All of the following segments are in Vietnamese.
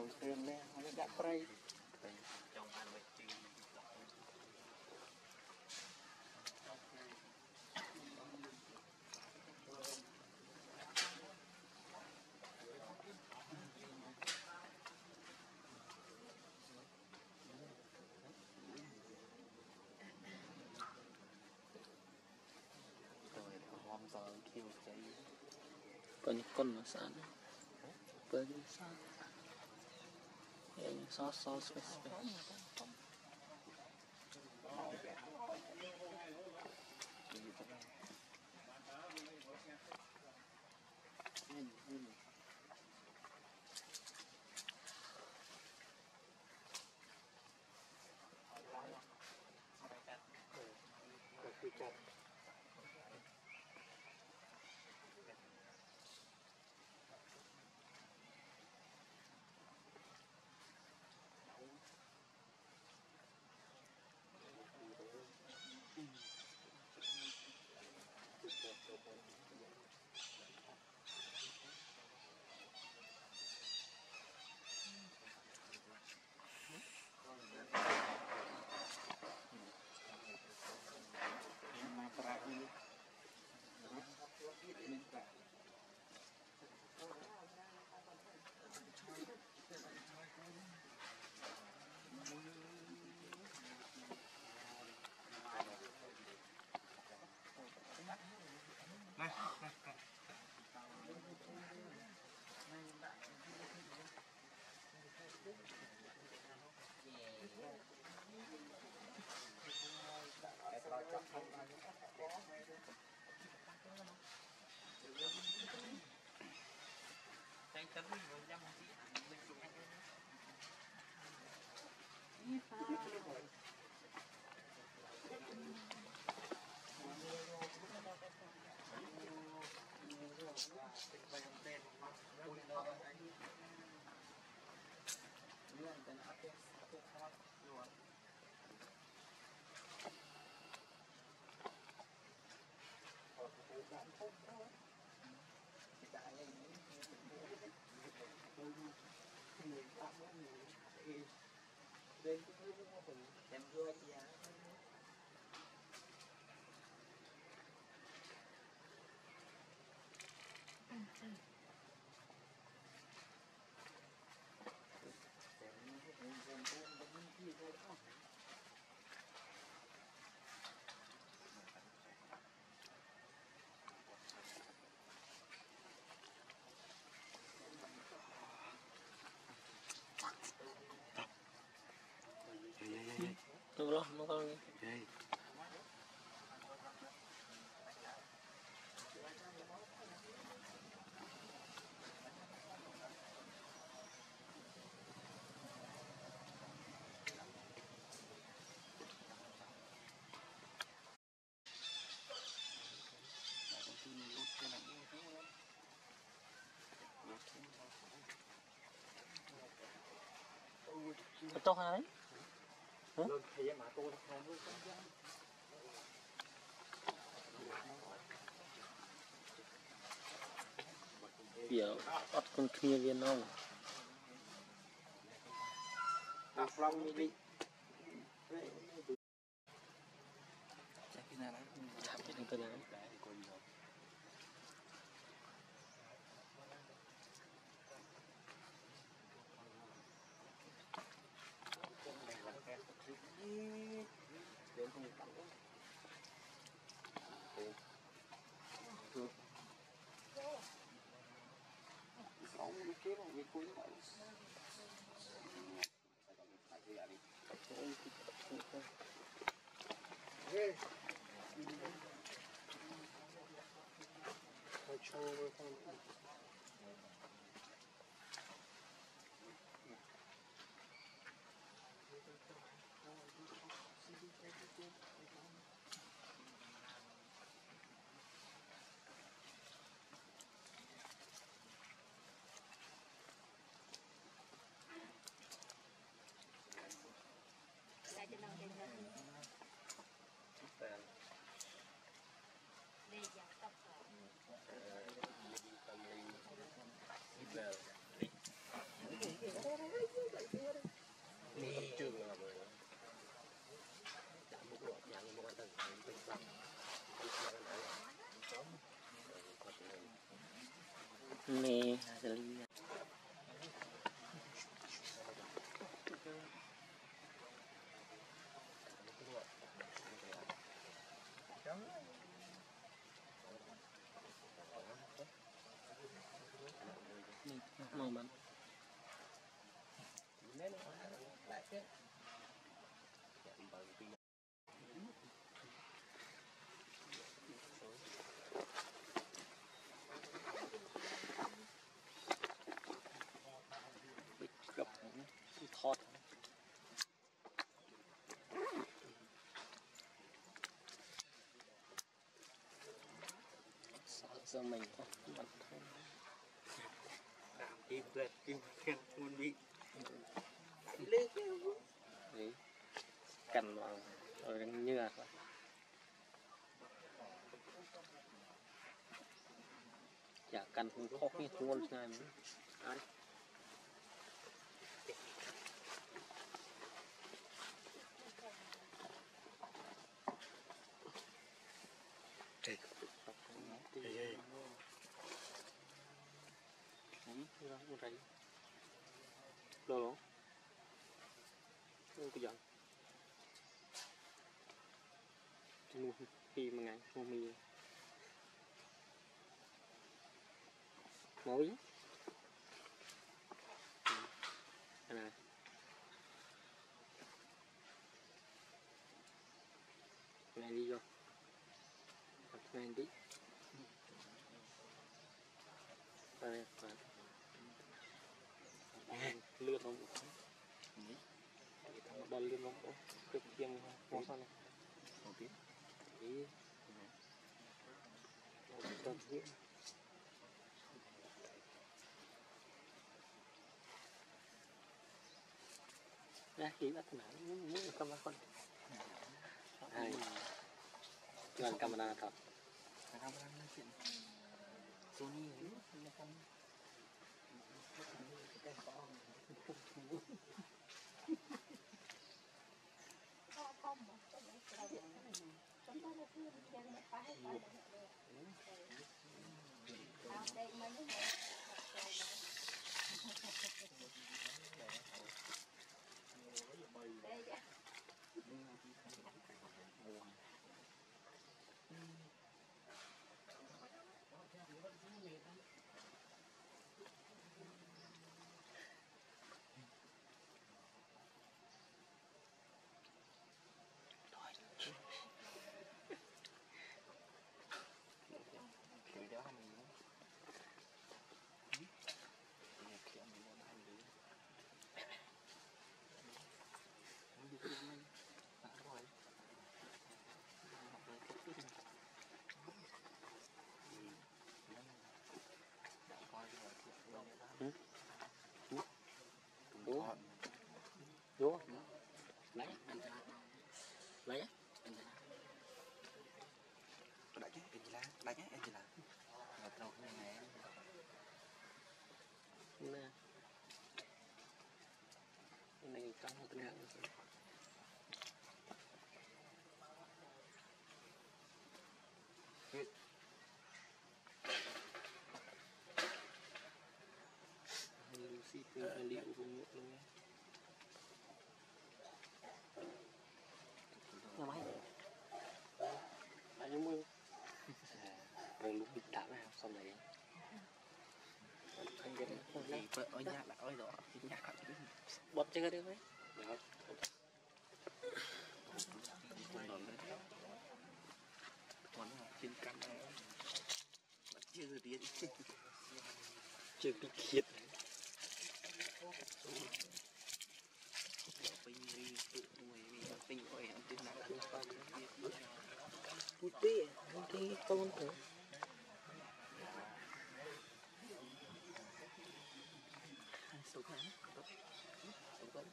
đầu tiên nè nó đã prey trong ăn với chi còn con nó sẵn với cái sẵn sauce Được rồi, nó con to hả đấy? Biểu bắt con kia viên không? Chạm cái này tôi đấy. nè xử lý màu bắn gặp thọt sợ giờ mình có mặt thôi im tuyệt im khen muốn bị đấy cần vào rồi như là chả cần không khó như ngon này nữa đấy không thấy đâu không có giận luôn khi mà ngày không mì mối này này đi vô này đi đây lươn không đòn lươn không được kiêng món sao này một tí tí ra khi bắt thằng nào muốn cầm vào con hai lần camera thật camera nói chuyện Sony nó không vô lấy lấy đại nhé em chỉ là ngập đầu cái này nè cái này trong một cái ngạn Lucy từ liệu vùng nước luôn nhà máy anh mưa rồi lúc bị đá vào xong này anh cái thì vợ ở nhà là ơi đó nhà cả bật chơi đấy mấy còn đòn đấy còn trên cam này chưa tiến chưa bị khiết pin đi tự nuôi pin coi ăn trên nắng không phải putih con thử số tháng số tháng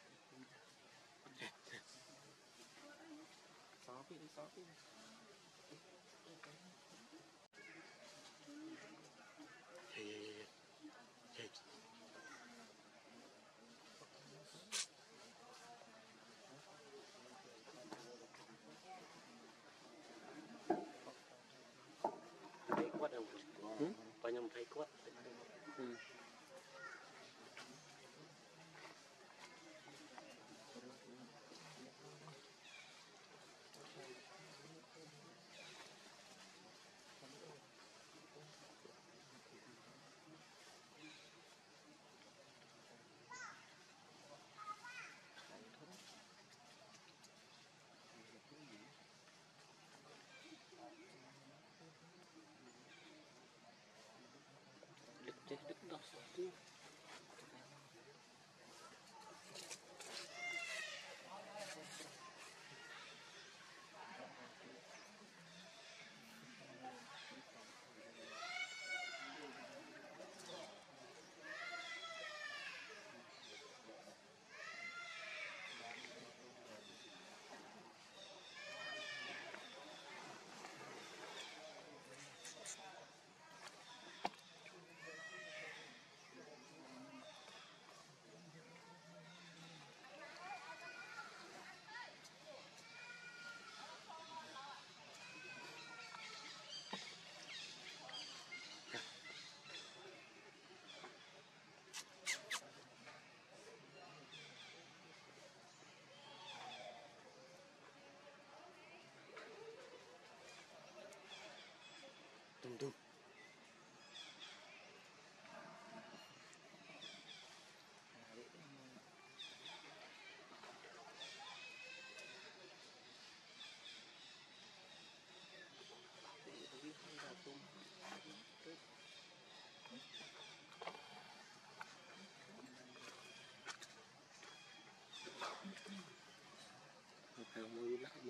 Sáu pin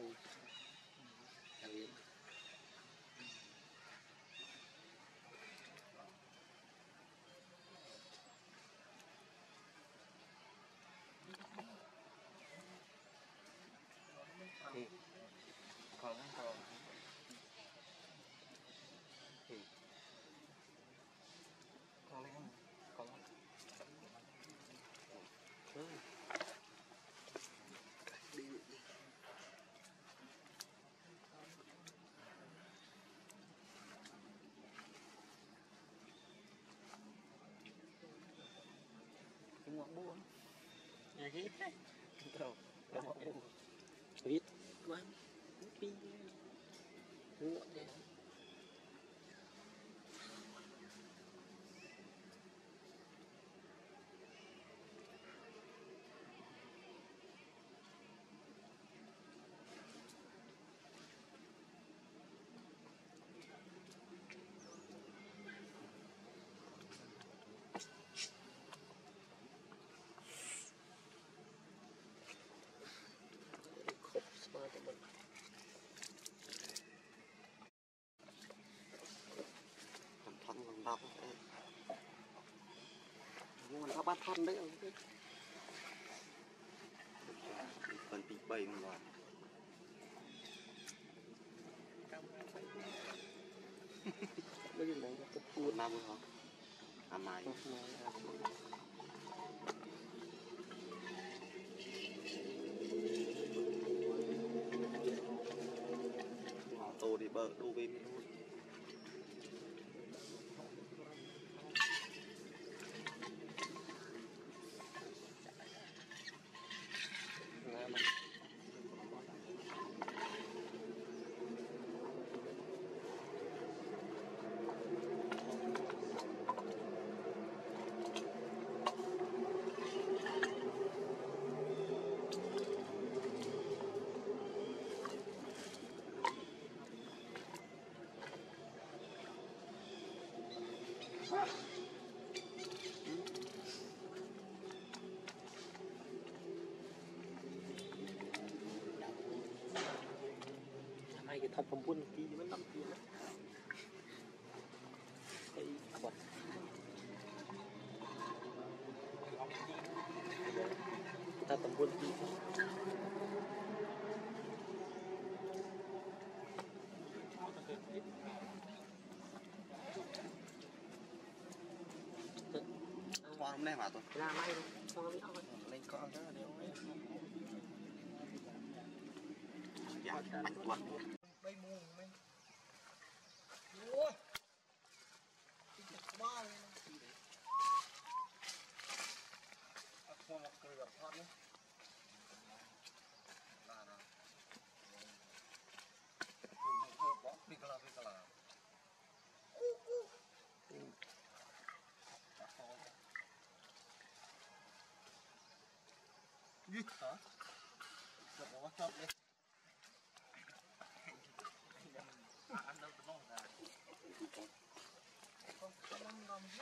Đặc biệt thì còn còn thì còn lên còn đi cái ngọn buông nhà gì đâu cái ngọn buông biết quá đi muộn đấy khổ quá tụi mình thằng còn đọc muốn nó bắt thân đấy phần bị bay không rồi bây giờ này cái cuốn năm hả à mày tô đi bờ đu bên luôn hai cái thật phẩm buôn tí vẫn 5 tiền cái quật thật phẩm buôn tí khoan hôm nay mà tôi làm ai đâu không biết thôi lên con đó đều dạ anh tuần bay muông mấy ủa ba lên không một cười gặp thoát nữa là nào đi cái là gì hả được nó chọc đi ăn đâu có ngon à không có ngon hết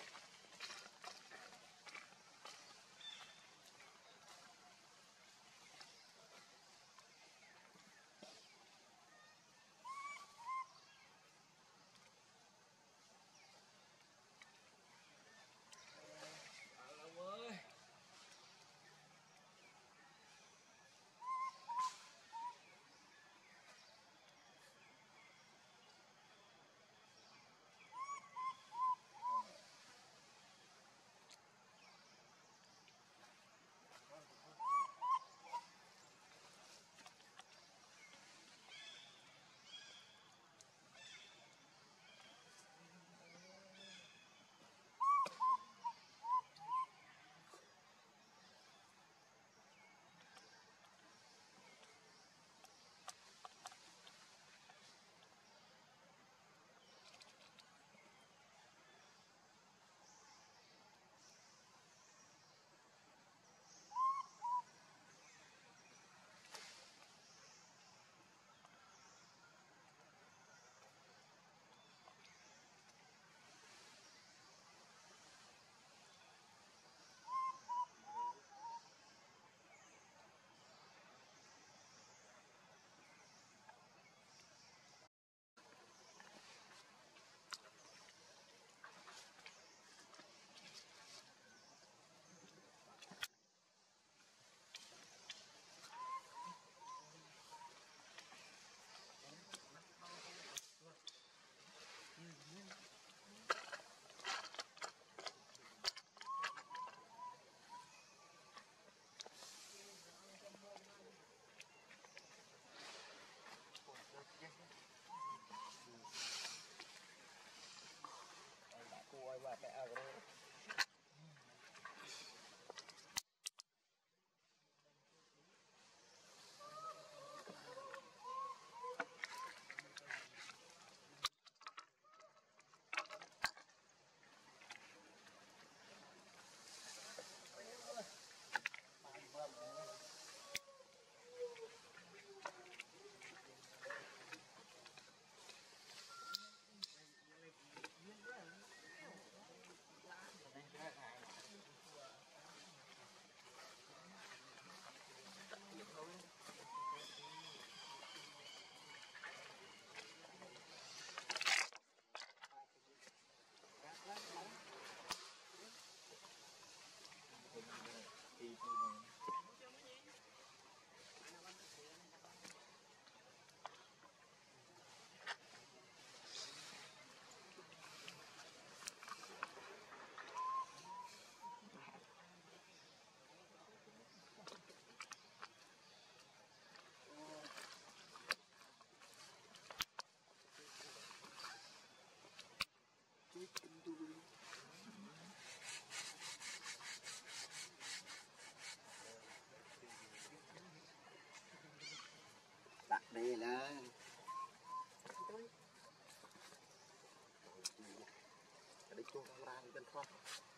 chuột ra bên thoát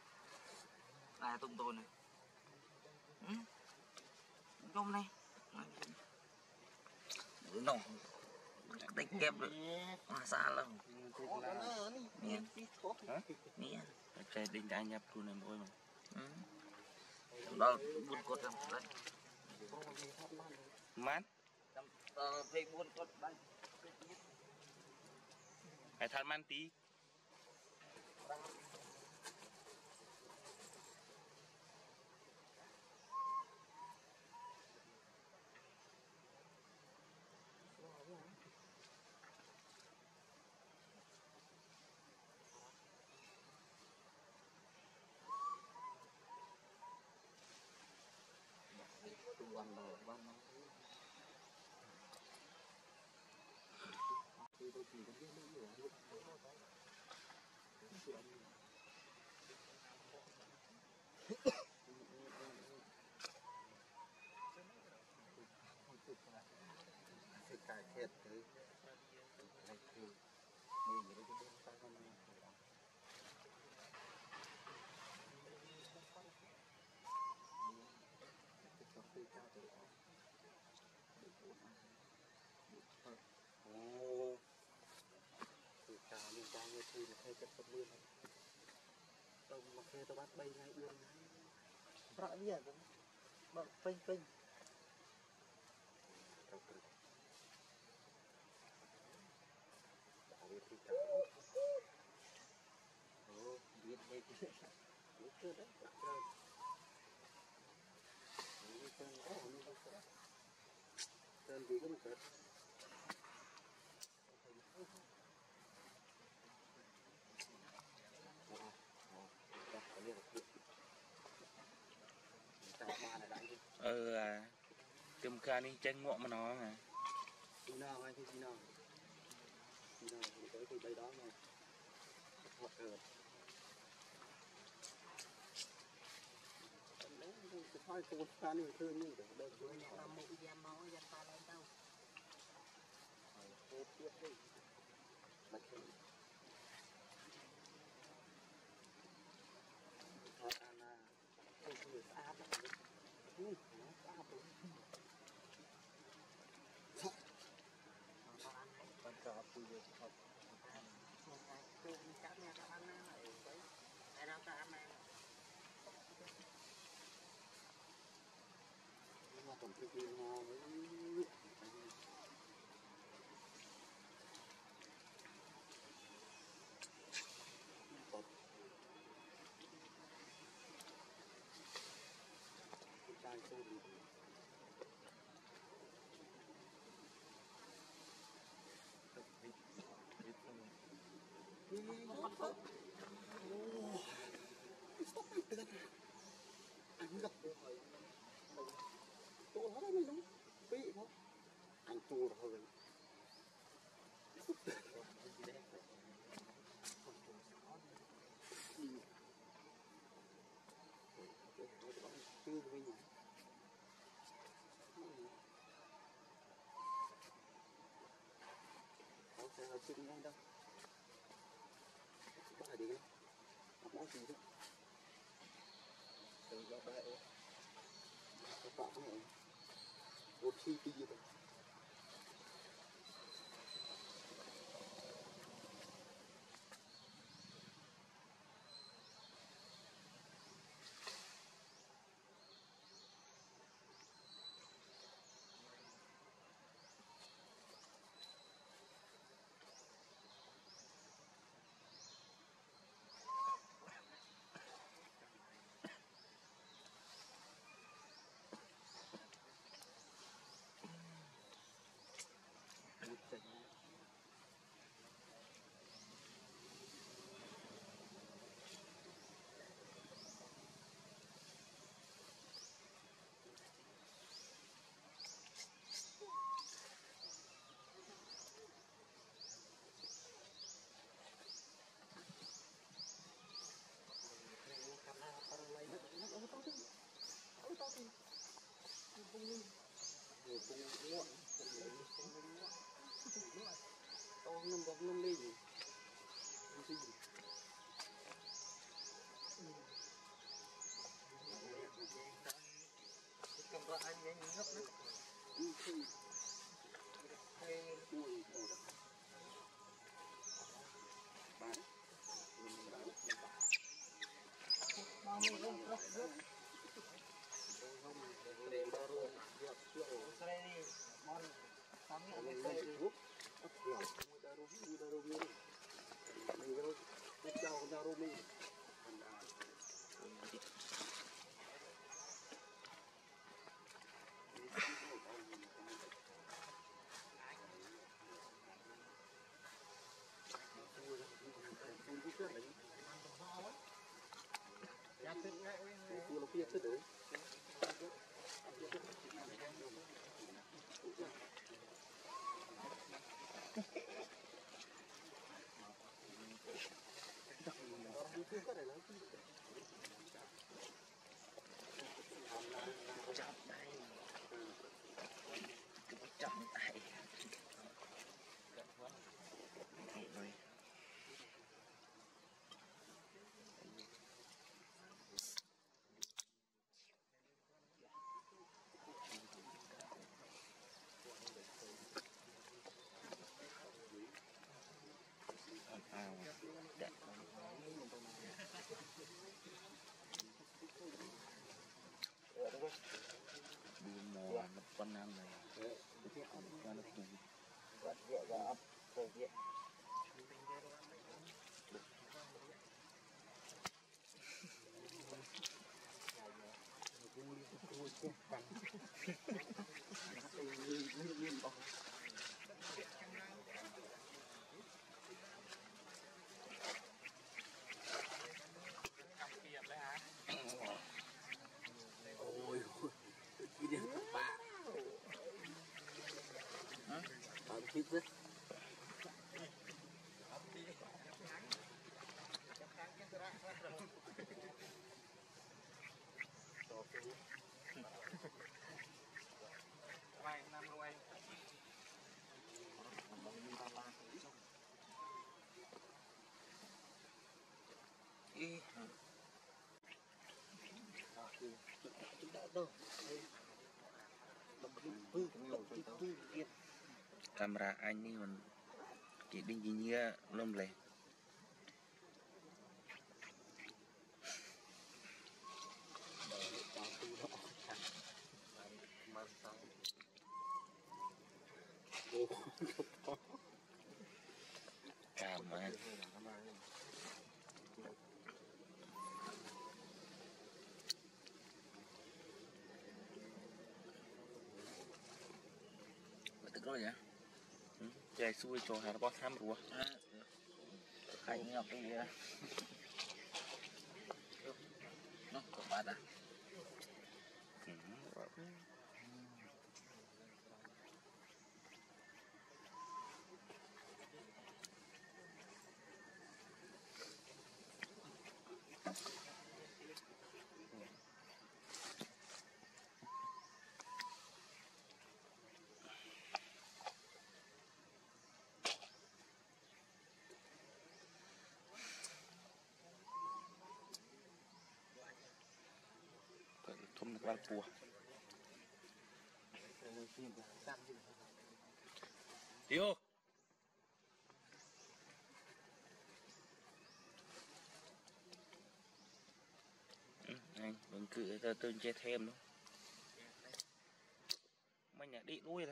à tung tôi này trong này nó đánh kẹp được xa lắm nè nè cái đỉnh đại nhập luôn này mỗi mà đó buồn cột trong đấy mát về buồn cột đây hãy than man tí quan rồi quan cải thiện tới này thì mình để cái bên ta con này ồ từ cả liên quan như thì là hay chất vật luôn đâu mà khi tao bắt bay ngay yên rõ bây giờ bận phênh phênh biết hết biết chưa đấy tên gì cũng được cầm ca đi tranh ngọ mà nó à đi nào anh đi nào thì tới từ đây đó này hoặc rồi thôi cô ta này thương như được rồi làm một giam máu giam ta lên đâu cô tiếp đi mà thôi anh không được áp lại nó áp luôn con chó pui được không tôi chắc nghe các anh này đấy ai đâu các anh em mà tổng thư ký nó mới tốt trai tôi đi anh gặp tôi hết đấy đúng bị không anh chua rồi chưa với nhau không sẽ hợp sinh ngay đâu bắt là đi đâu không có gì đâu từ đó bé các bạn này một khi đi rồi tôi năm đi con nam này cho nó tù ôi cái điều các bạn thích rất camera anh đi mình chỉ đinh gì nhia lông lệ cảm ơn tức rồi vậy chạy xuôi cho hà bó tham rùa hành ngọc cái gì đó nó có bát à thum được bao cua tiêu anh đừng cứ tôi chơi thêm đâu mình nhà đi đuôi ra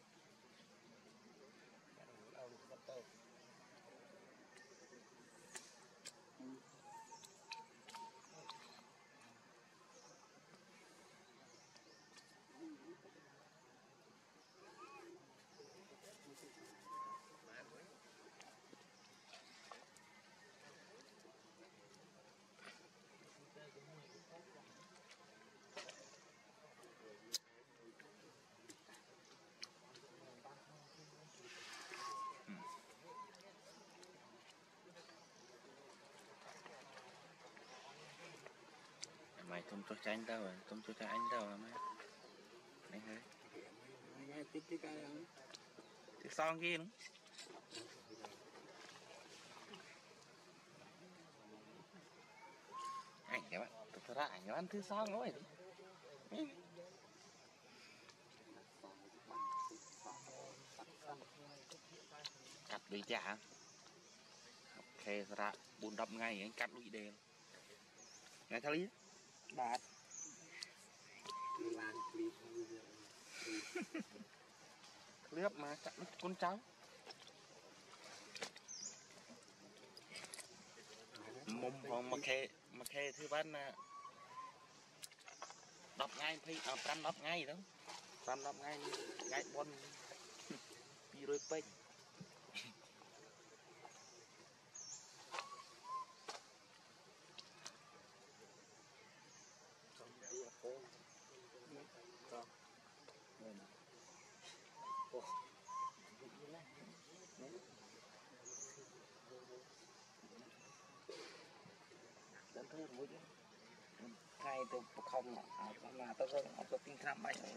mày không cho anh tao rồi không cho anh tao mà anh hơi cái son kia đúng anh các bạn tôi ra ảnh ăn thứ son rồi cắt đi chả ok ra 4 ngày anh cắt lụi đều ngày thao lý bát làm clip clip mà chặn con cháu mồm còn mà khe thứ bán đọc ngay phi pram đọc ngay đó pram đọc ngay ngay bon pi rồi pech đến thứ mũi ngay từ không mà tôi có tin tham bay rồi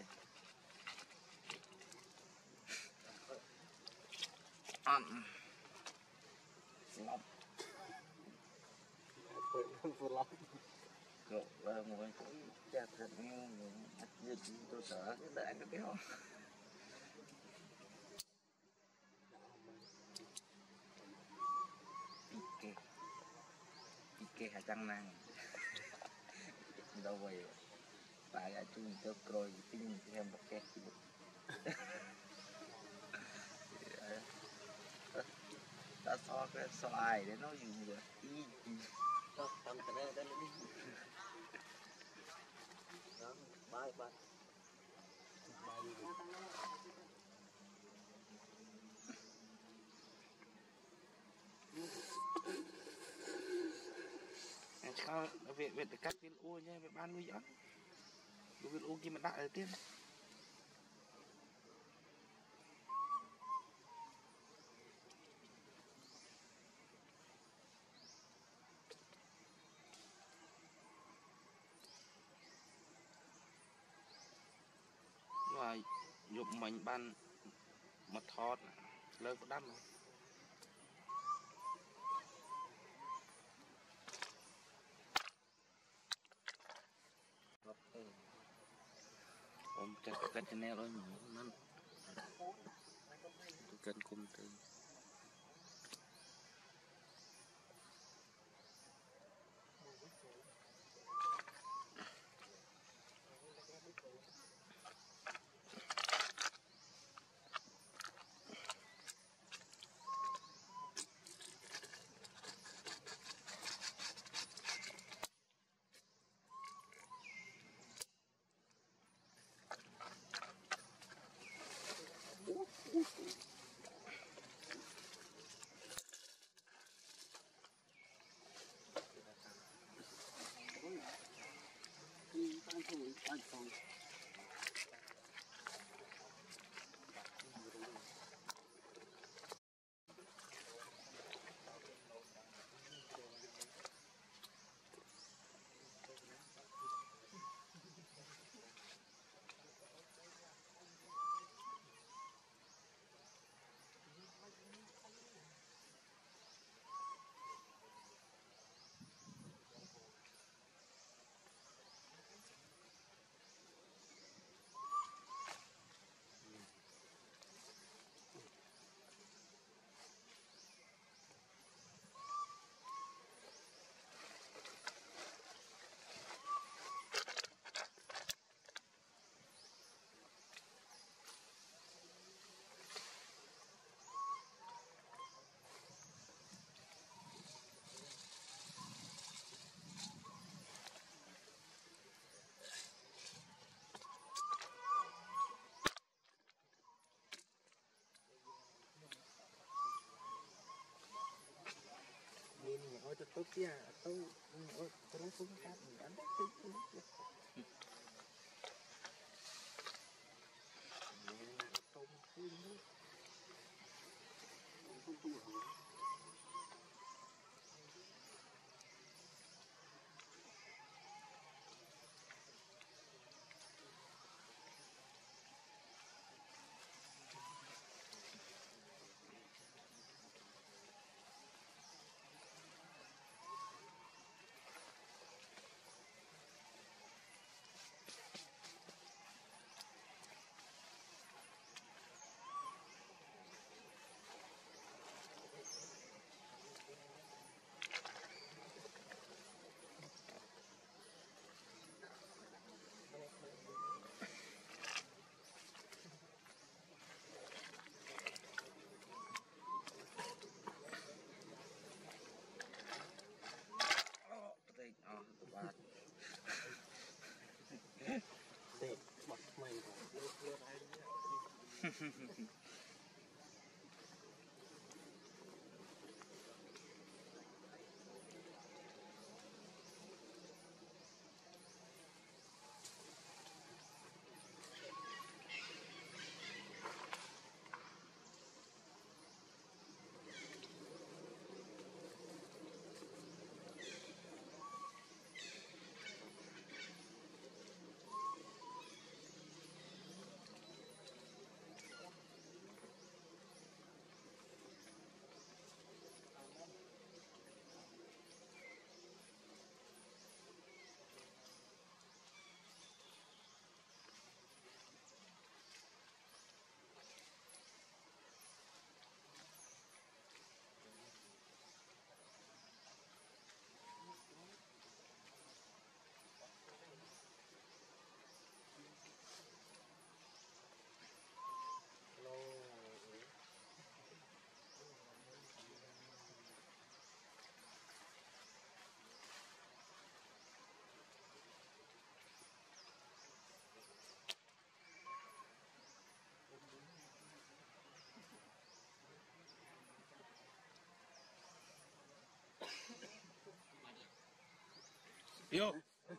lắm rồi ngồi cũng chặt thật nghe dịch tôi sợ cái đạn cái béo Ike hả chăng năng đâu vậy tại ở chung tôi rồi tin thêm một cái ta so cái xoài để nó dùng được ý tầm cái đây đi đó bye bye sao việc cắt viên u nha việc ban nuôi dưỡng viên u kia mà đại đầu tiên rồi dùng mình ban một thọt lớn có đâm rồi om chắc cắt channel rồi nó cần cùng từ ôi tôi tốt kia tôi nói không khác mình ăn đấy Vô.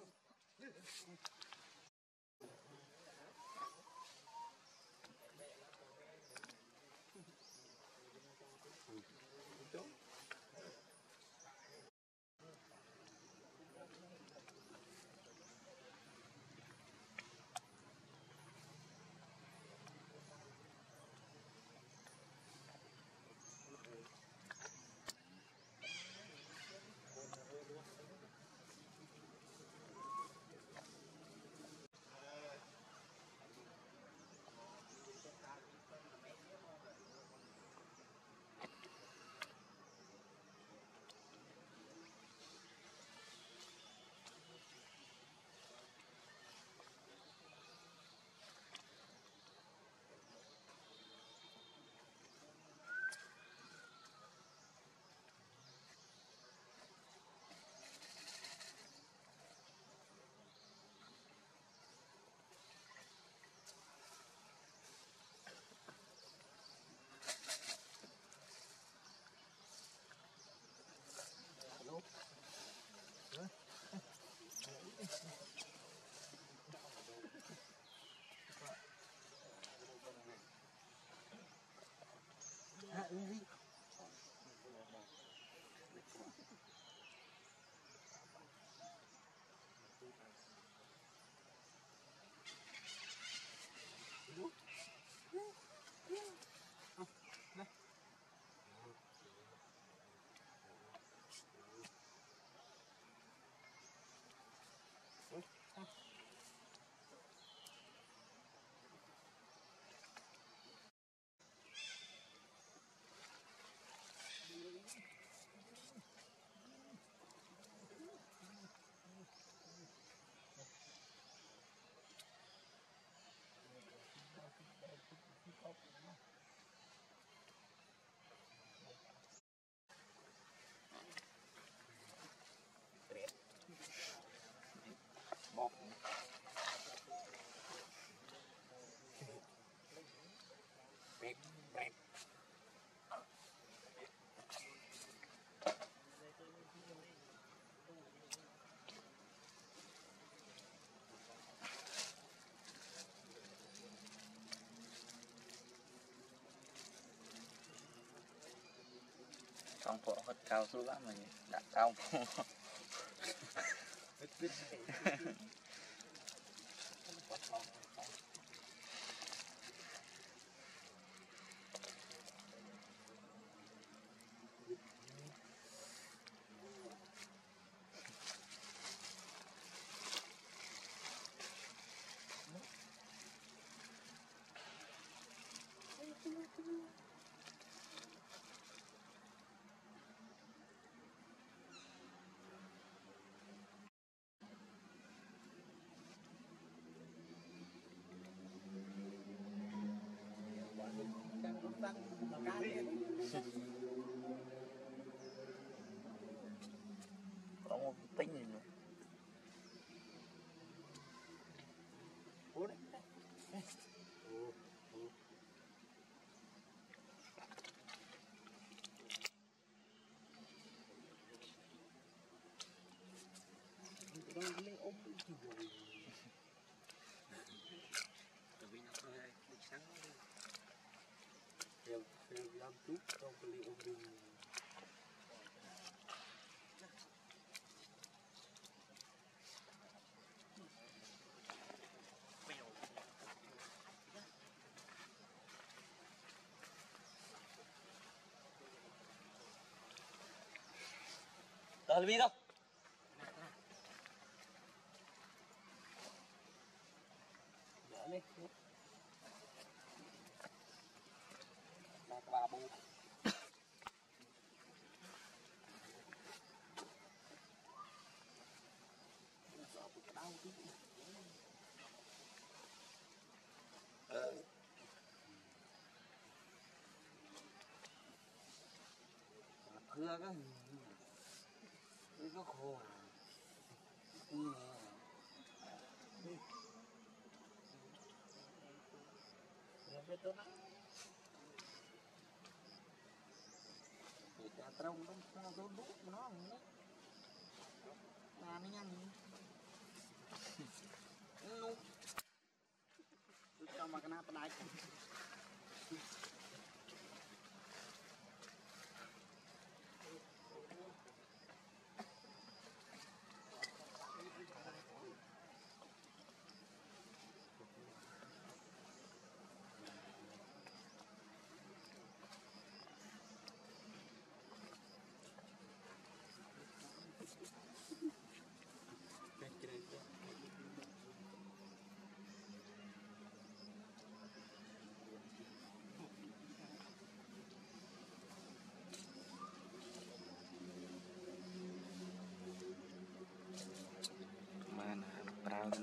Bọc. Bẹt, bẹt. Trong phổ hết cao xuống lắm mà đã cao. Có một tính gì nữa. Làm chút trong cái liệu mình Tao đi đâu? đỡ đi là bà bù đau tí thưa cái khô người ta trông nó đốt nó Nah, ini yang nu sama kenapa naik mana perahu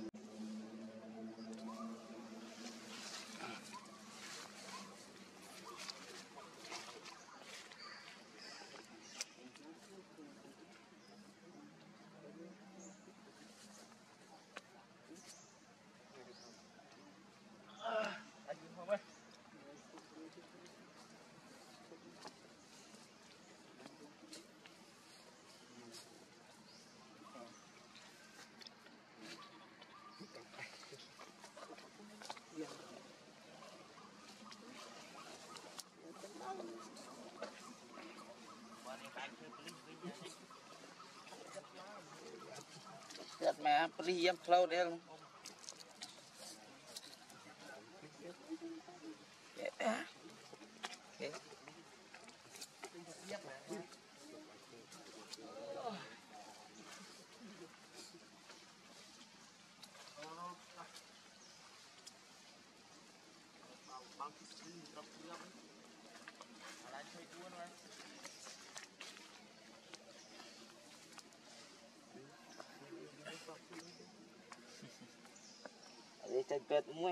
Giật mà đi em flow đấy không? Đây chạy bẹt mũi.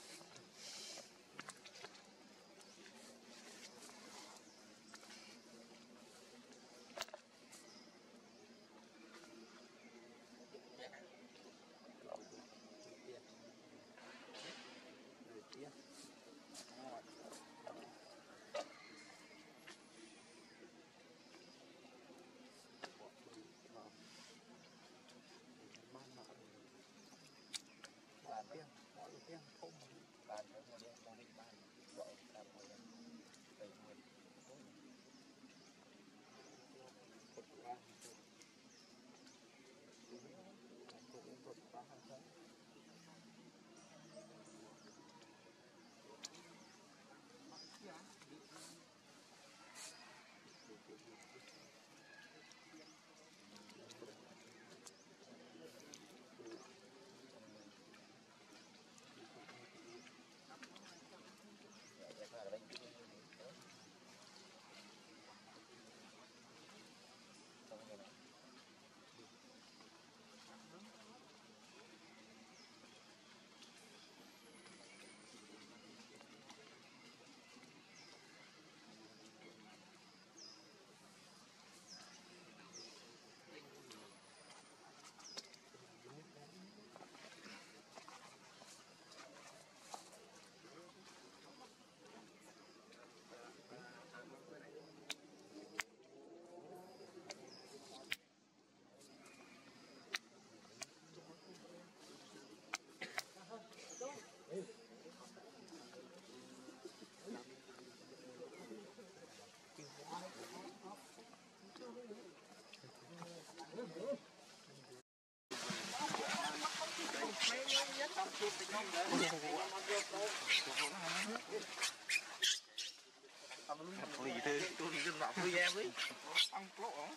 Apa gitu? Itu dia nak pergi ya, boy. Angklok ah.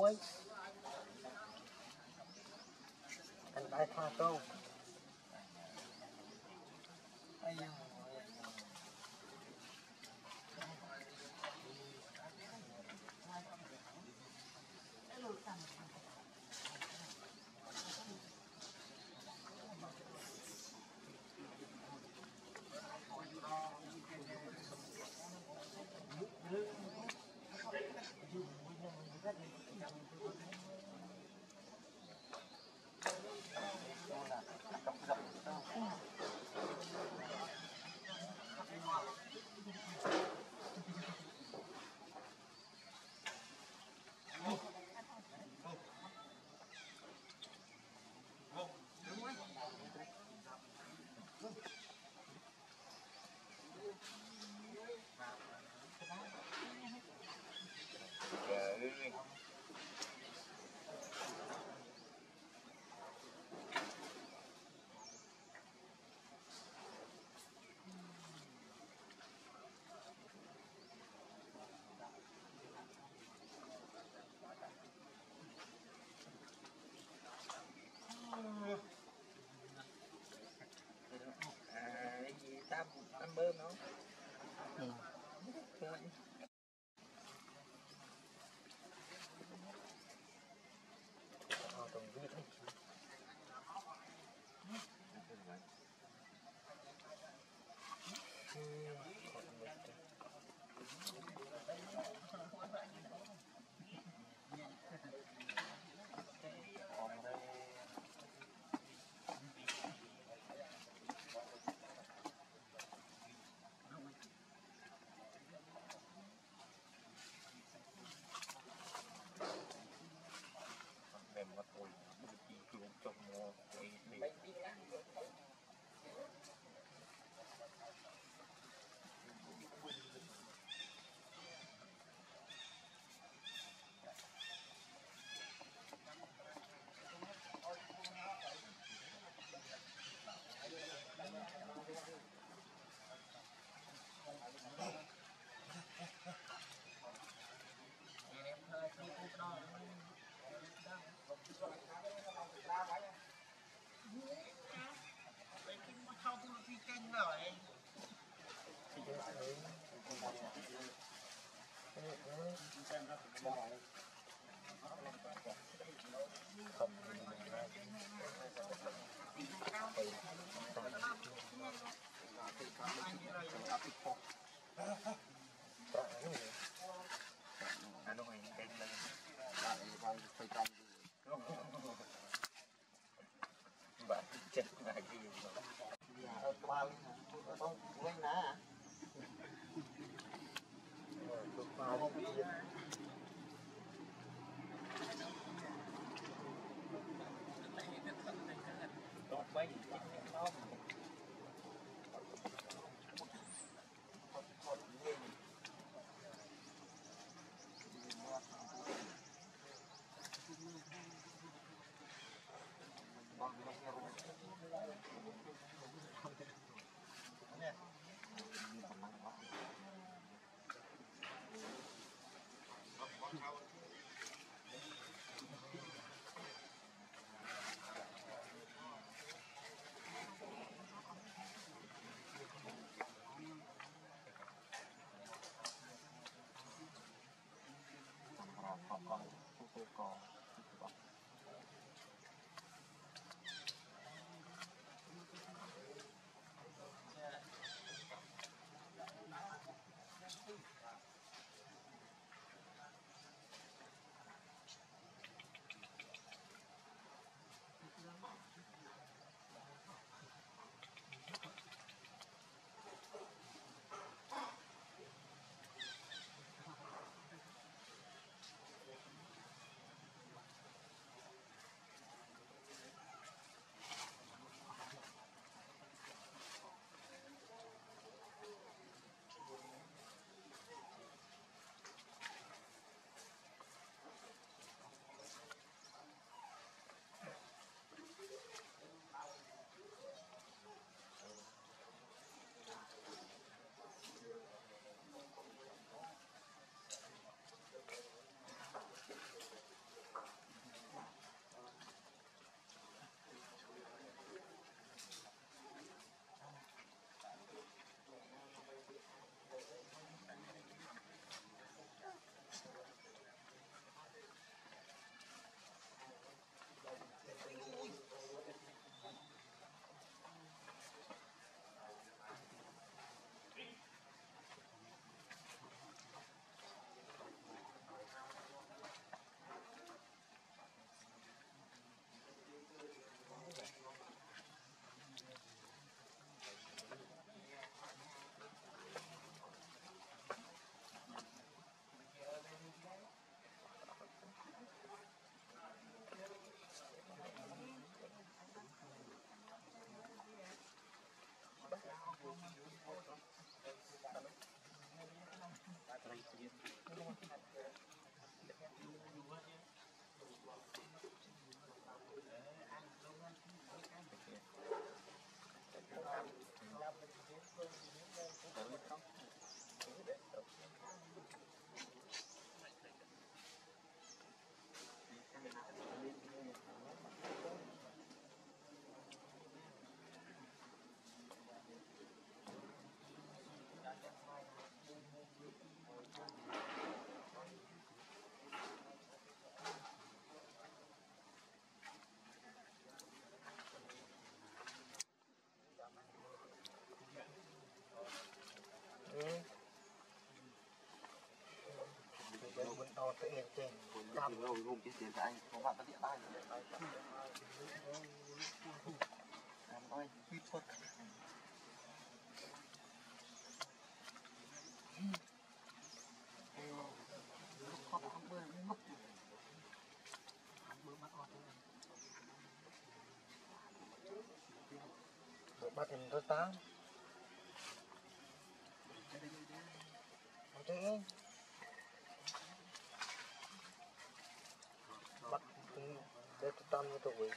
ấy anh ai tha câu ai ăn bơm nó Rồi gồm cái tiền của anh có bạn có điện tay em ơi đi thuật bắt em tới 8 ok bắt tới 8 như tôi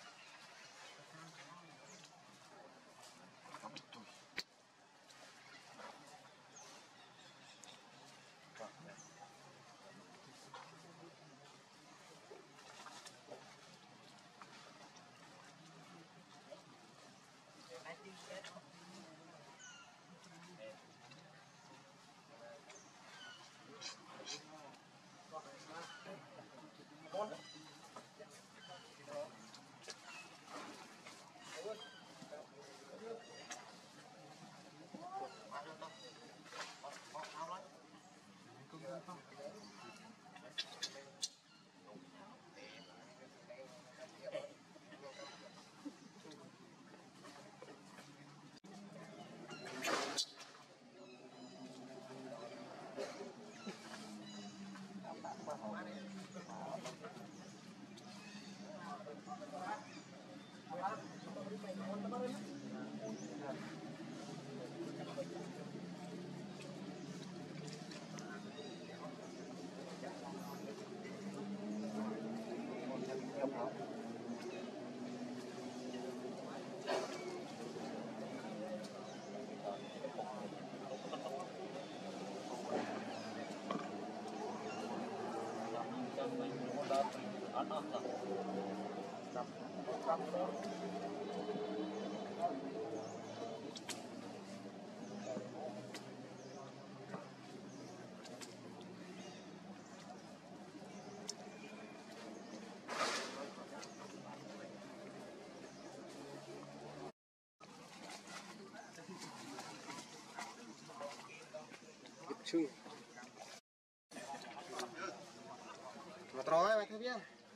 chui mà trói vậy thôi biết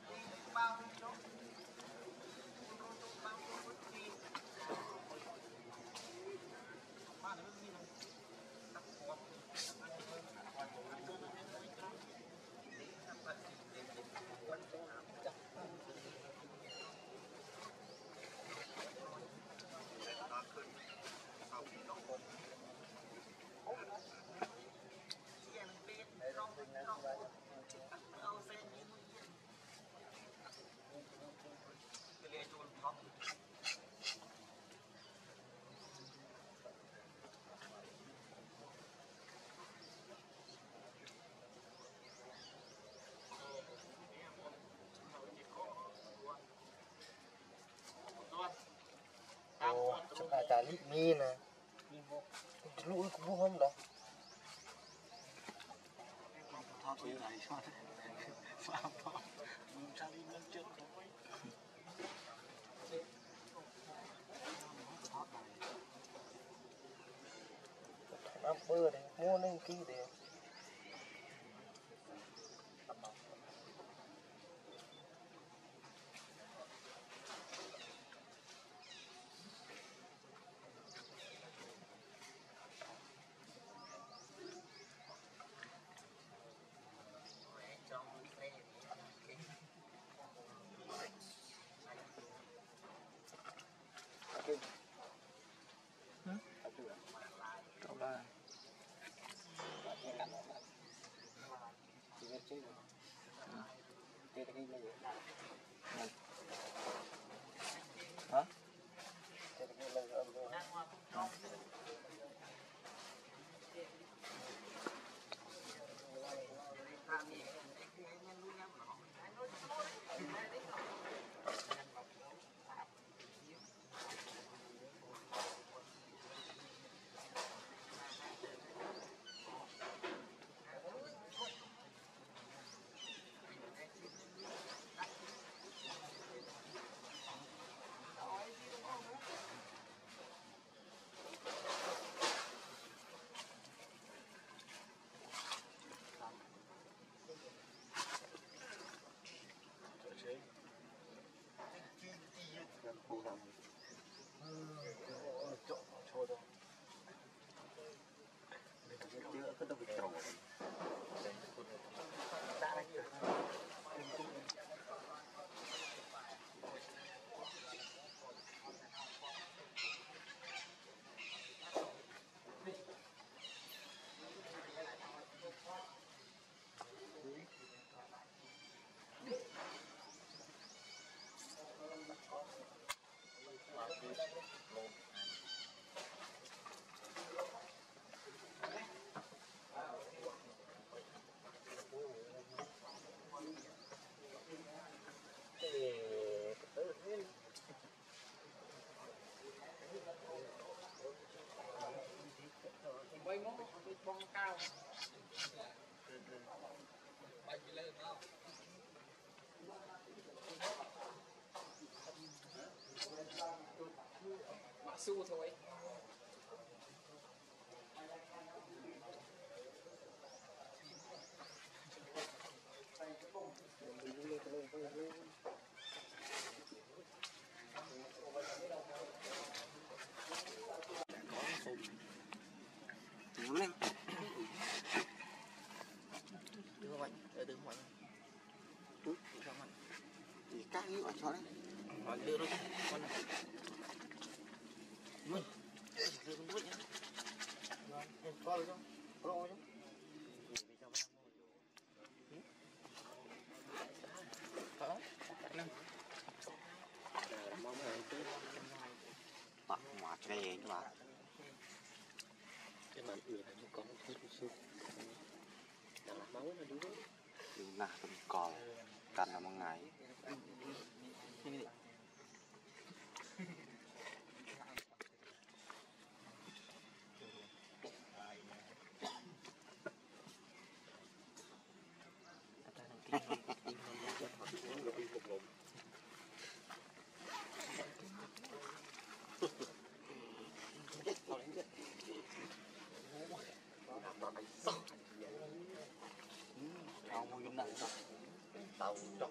chụp hai cái lị mi nè lũi cũng không đâu thao thế này sao thế sao thao trang đi lên trước thôi ăn bơ này mua lên kia để cậu ba hả chưa có đâu bị trầu xu thôi. Đứng lên. Đưa mạnh, đưa mạnh. Đưa mạnh. thì các như ở chỗ đấy Đưa rồi con này. Đưa con đuôi nhá. có được không? Có chứ. Có. Nè. Mong là cái Bắt ngoặt cái các bạn. cái màn ủi này nó có một chút xíu đang là máu là đúng không? Đừng nà tầm cò cắn là một ngày. Không mua dung nặng sao? Tàu trọng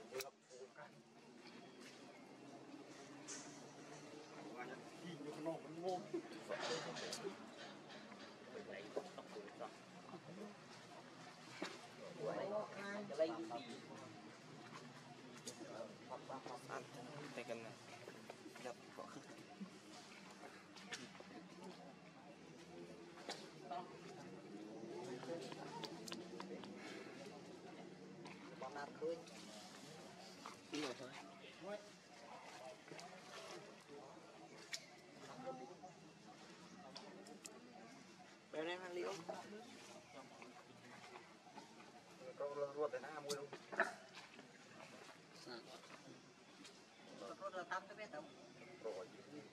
tay cần này đập có con nát khơi đi rồi thôi bên em ăn liễu câu ruột để nó mua luôn ruột là tắm cái biết không rồi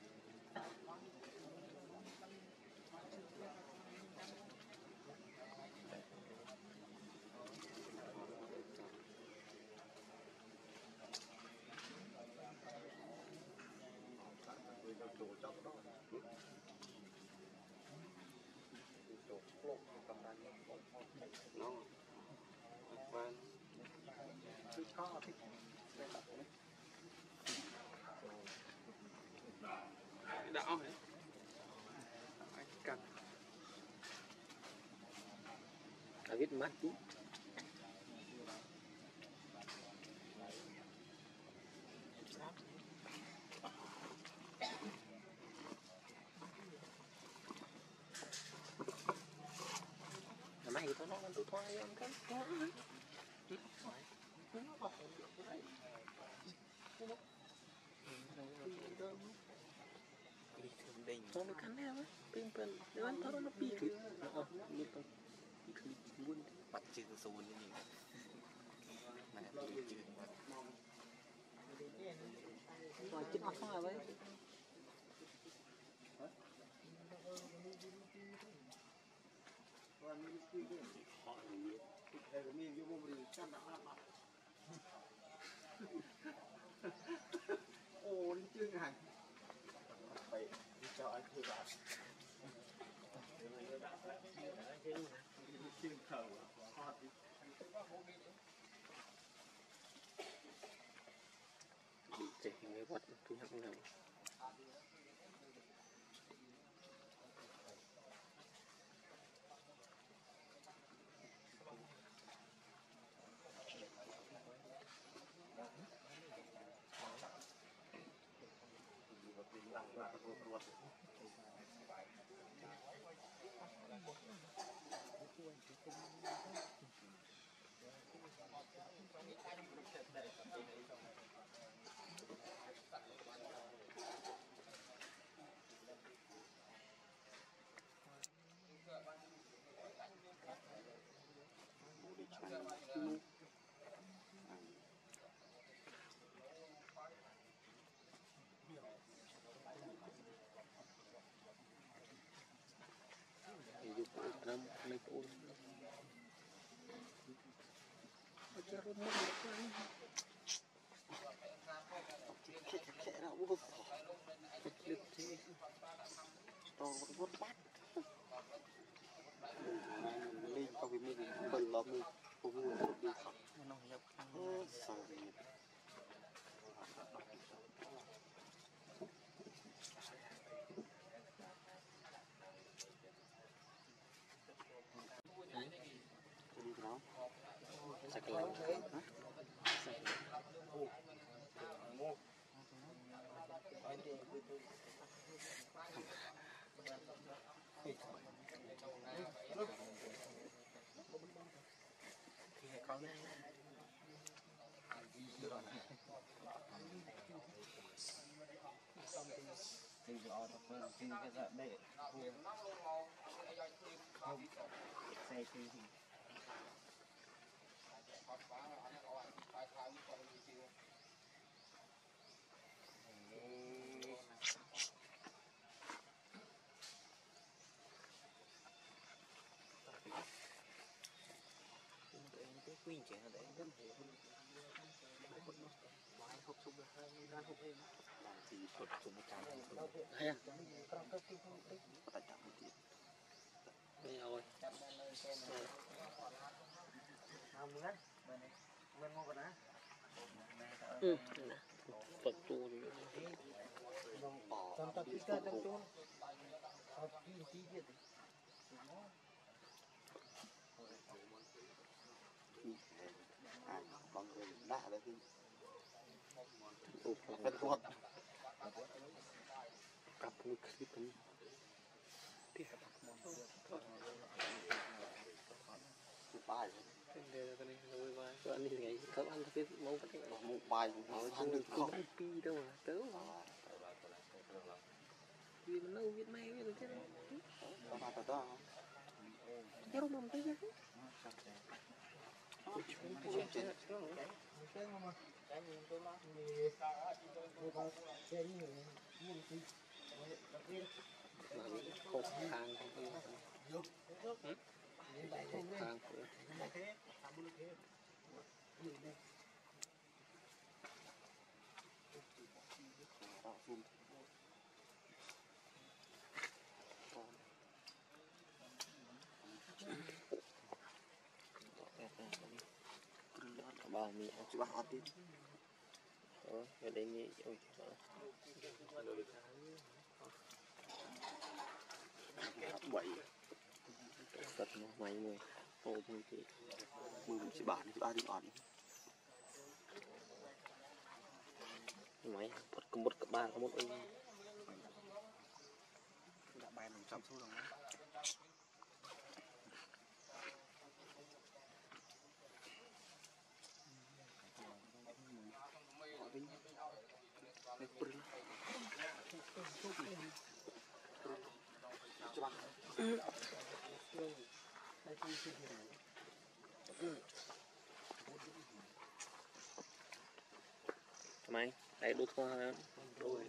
chủ trong đó chủ lộn cầm đàn nó vâng thích có thích đảo hả cần biết mắt chứ mày tao nói tụi thoại em cái Tao nó cắn em á, pin pin, để ăn tao nó pi khử, nó pi khử buôn, bắt chữ số như này, mà pi chữ, rồi chết mất không vậy ô đi chơi ngày phải đi cho anh thử bạn chơi khẩu hot đi chỉ người quật thu nhập nào Mày, đây đút qua rồi.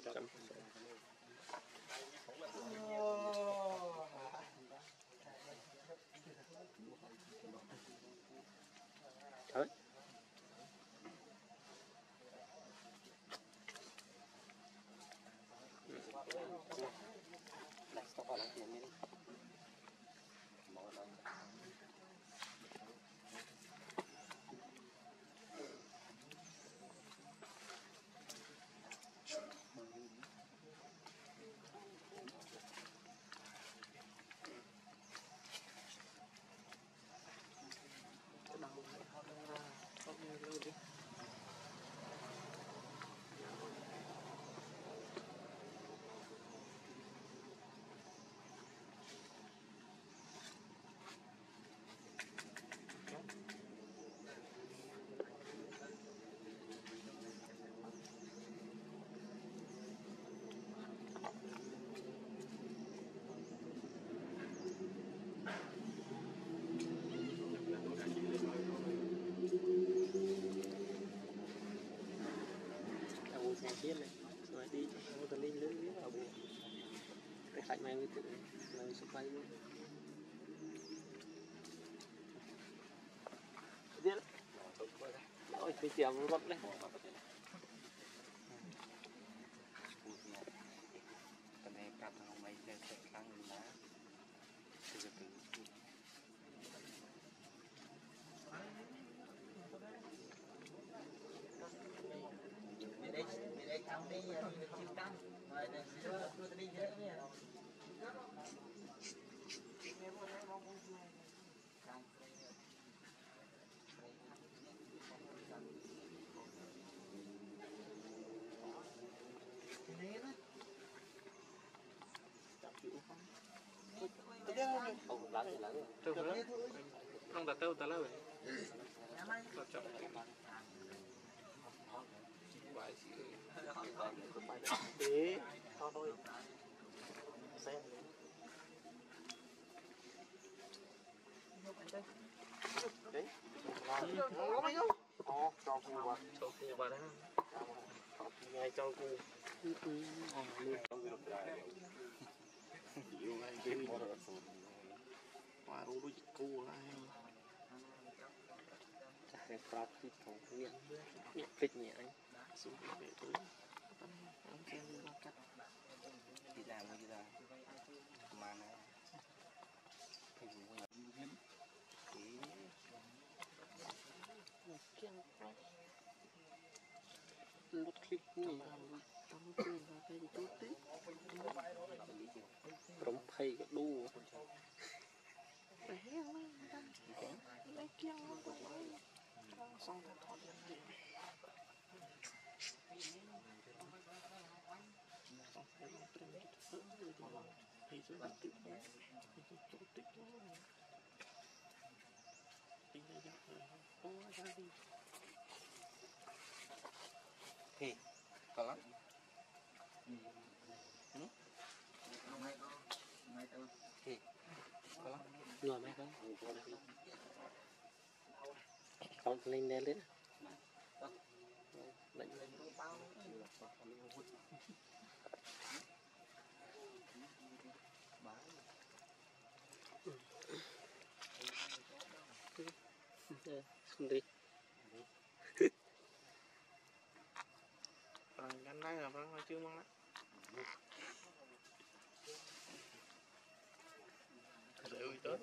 Thôi. cạnh mày mới tự lời sụp bay luôn biết ôi cái chèo nó gấp đấy cái này cặp thằng mày sẽ khăn lá từ từ để thằng đi chiều căng rồi để đưa đi dễ nha không đặt đâu ta lâu rồi để thôi thôi xem đấy nó mấy không cho cô vào đó ngay cho cô chịu ngay cái qua đâu đôi cô lại cái prop thì không nhẹ nhẹ kịch nhẹ anh xuống về tối anh xem nó cắt thì làm cái gì là mà này thì lút clip này trong cái là cái gì tốt tí rộng thầy cái đu để lấy kia nó cũng xong rồi thôi thì sẽ bắt tiếp nó thì chỗ tích nó tính ra dọc rồi không có ra đi thì có lắm thì có lắm rồi mấy con lên lên lên lạnh đi cái này là nó chưa mong lắm để uy tốt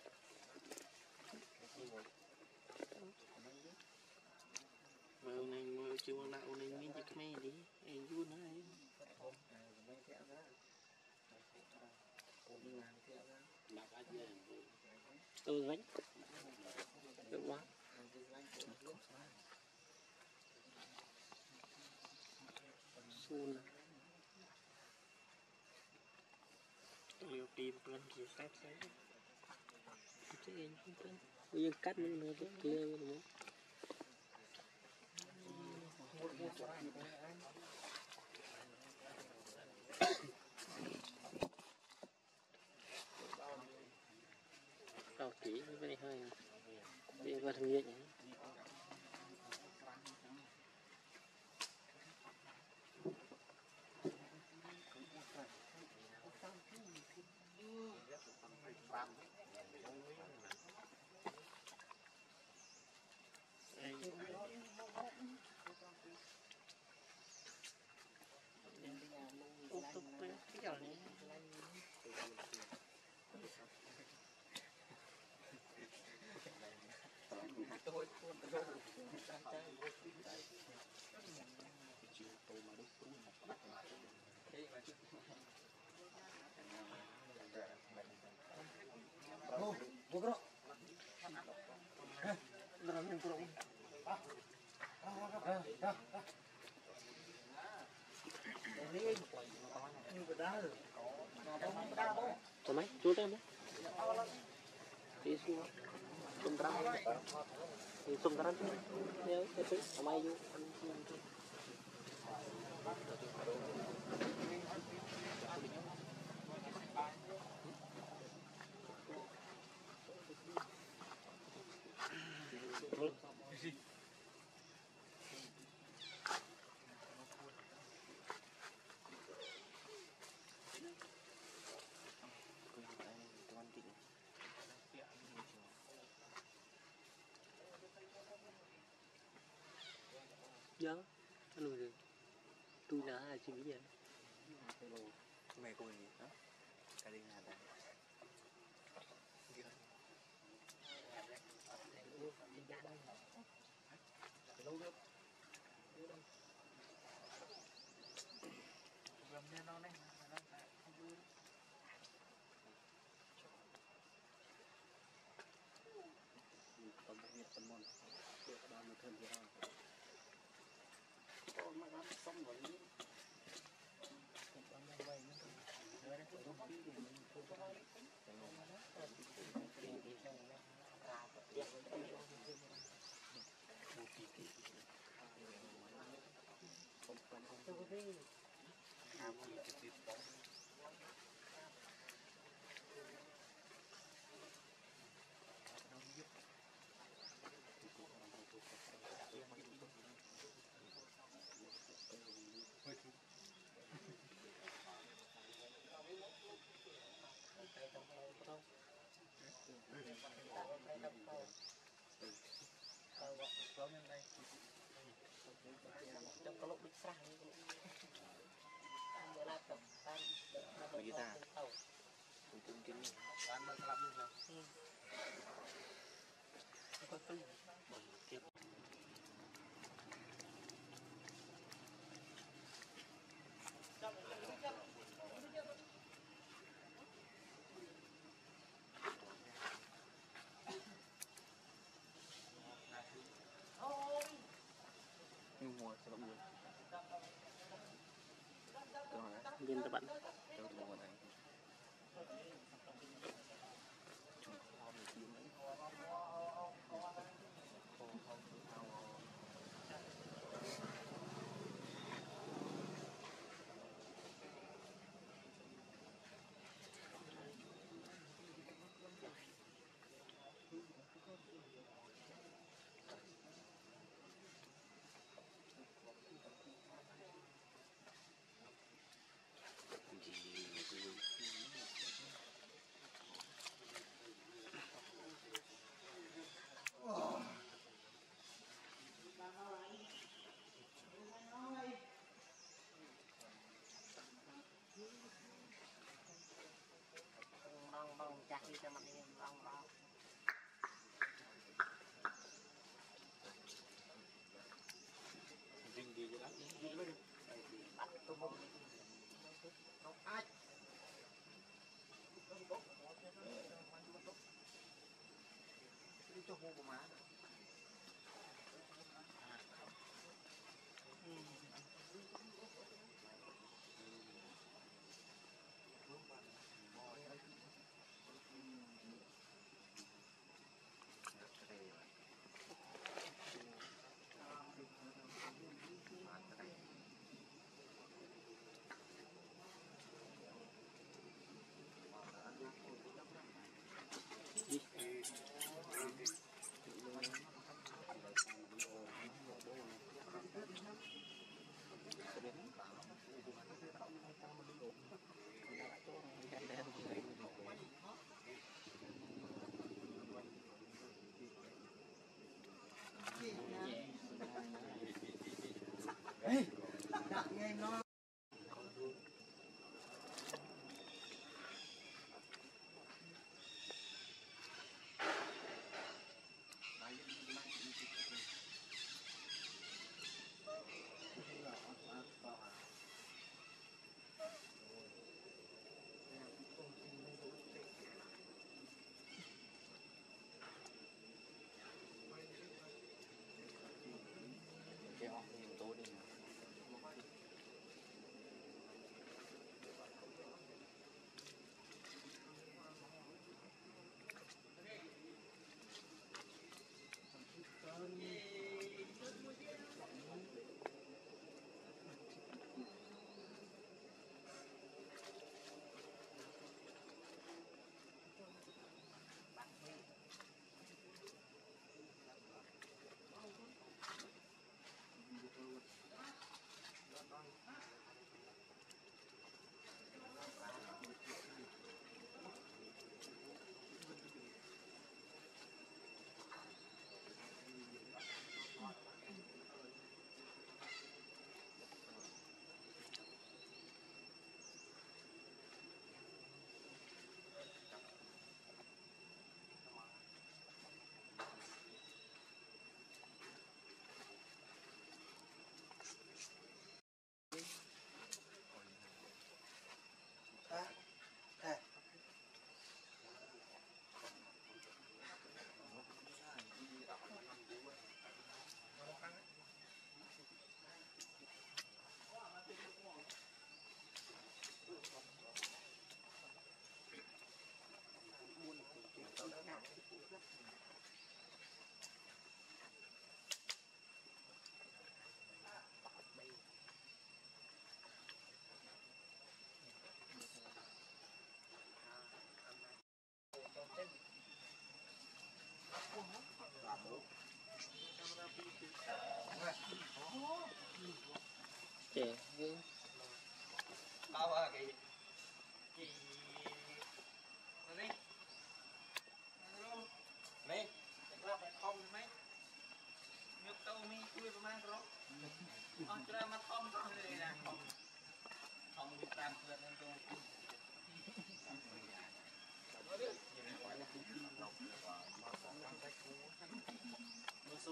mà hôm nay chưa mong đạo này miếng chỉ cái đi em vui này tôi gánh được quá xuân liều tìm bên gì sát đấy chứ em không tin bây giờ cắt mình nữa kia luôn đào chỉ với này hơi đi vào thằng nhiệt nhỉ Tụi mấy chú tên đấy đi xuống tôm trắng thì tôm trắng nhớ cái thứ tụi mấy vô Anu rồi. Tôi là chỉ biết vậy. Mày cô gì đó? Cái đi nhà ta. Bagi ta. Mungkin nhưng mùa sẽ lắm luôn. Viên tập bạn. Cho tụi bọn này.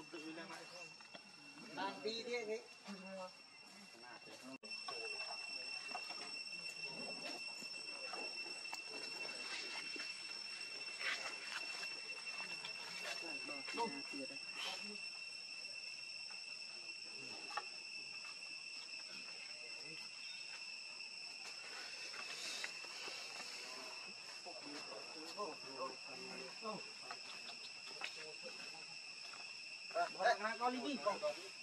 đi đi đi con đi đi con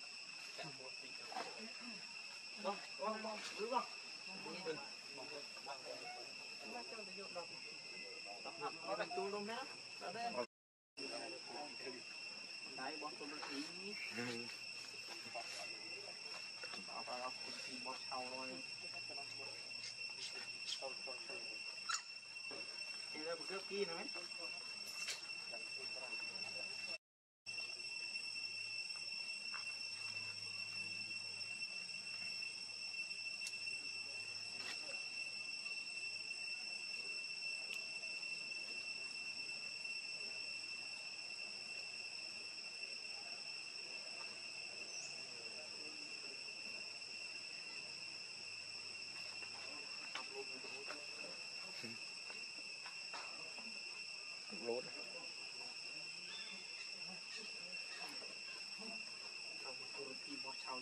đấy bón tôm tí bảo vào thì bón sau rồi thì là một cái kia nữa lốt thì bón sau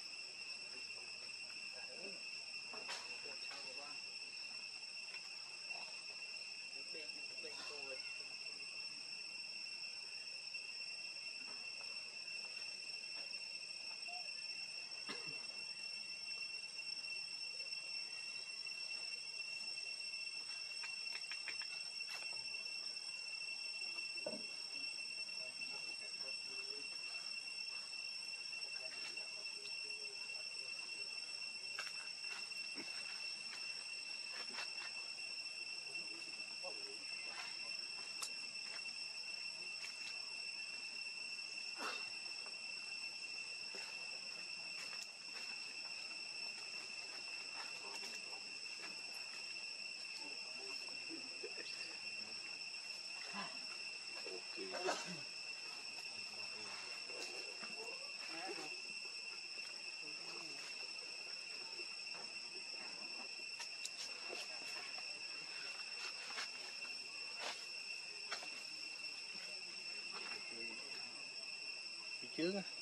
trước á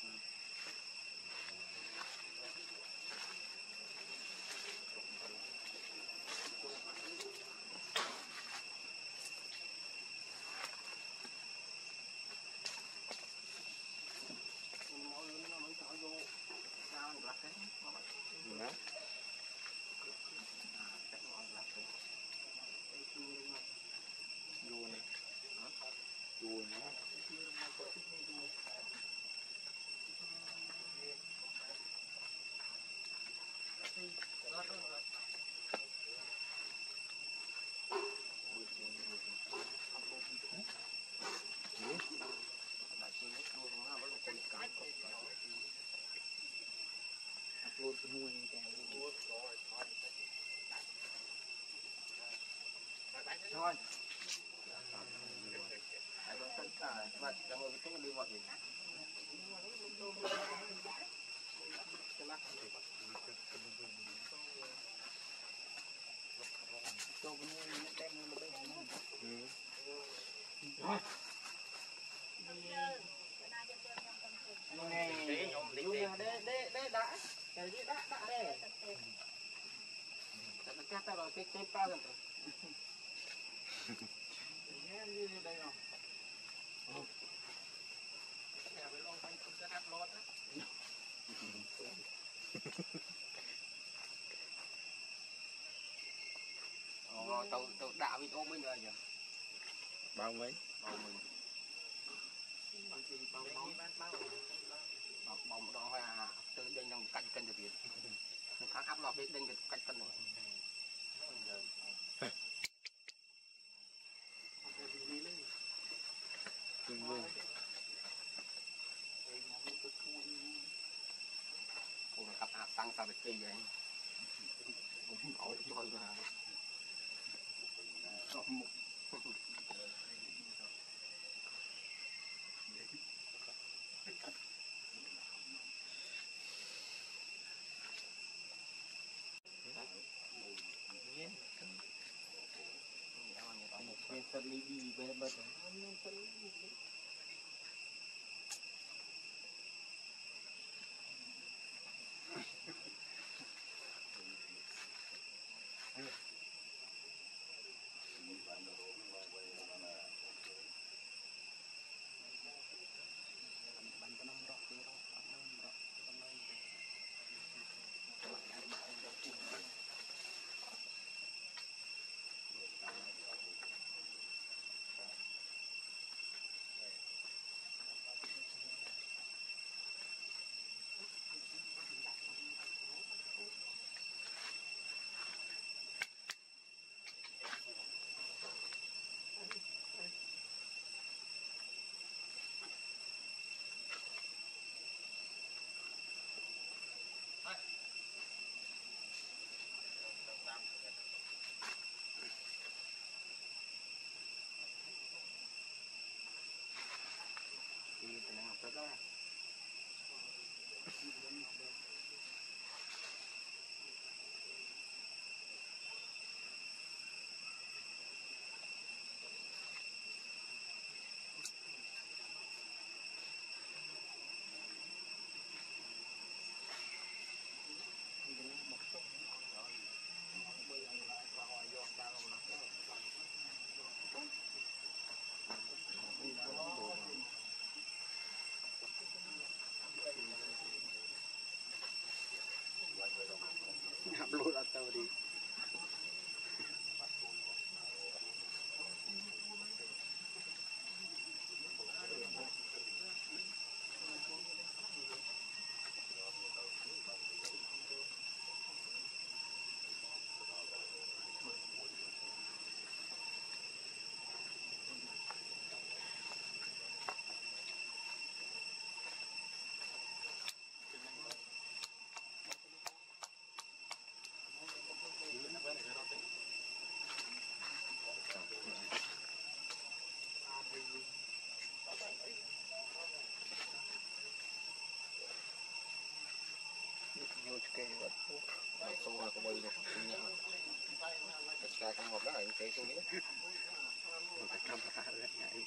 thôi tao đạo với ôm bây giờ nhỉ bao mấy bao mình bóng đó là từ đây là cạnh cân được việc tháng áp lọt đến đây được cạnh cân rồi cô cặp tăng sao được kỳ vậy ôi trời mà Thật lý đi về bật upload atau di cái vật không là có bơi được nhẹ cái trong một đó là cái tôi biết phải camera rất nhạy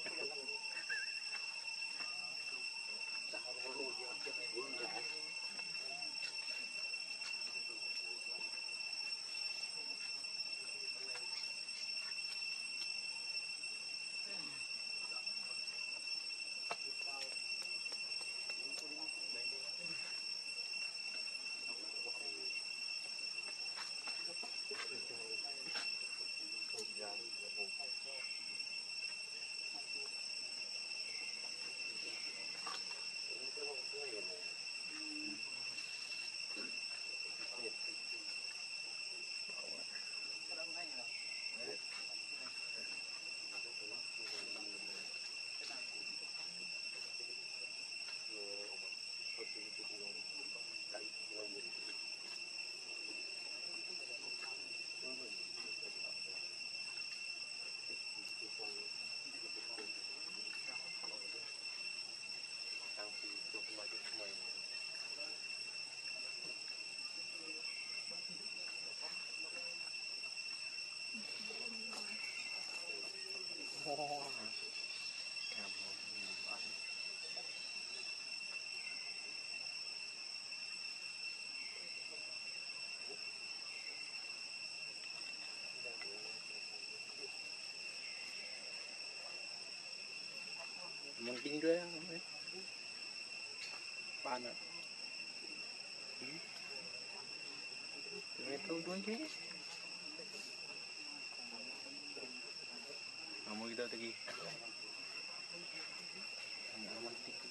mungkin juga panas metro tuan je kamu kita tadi aman tiket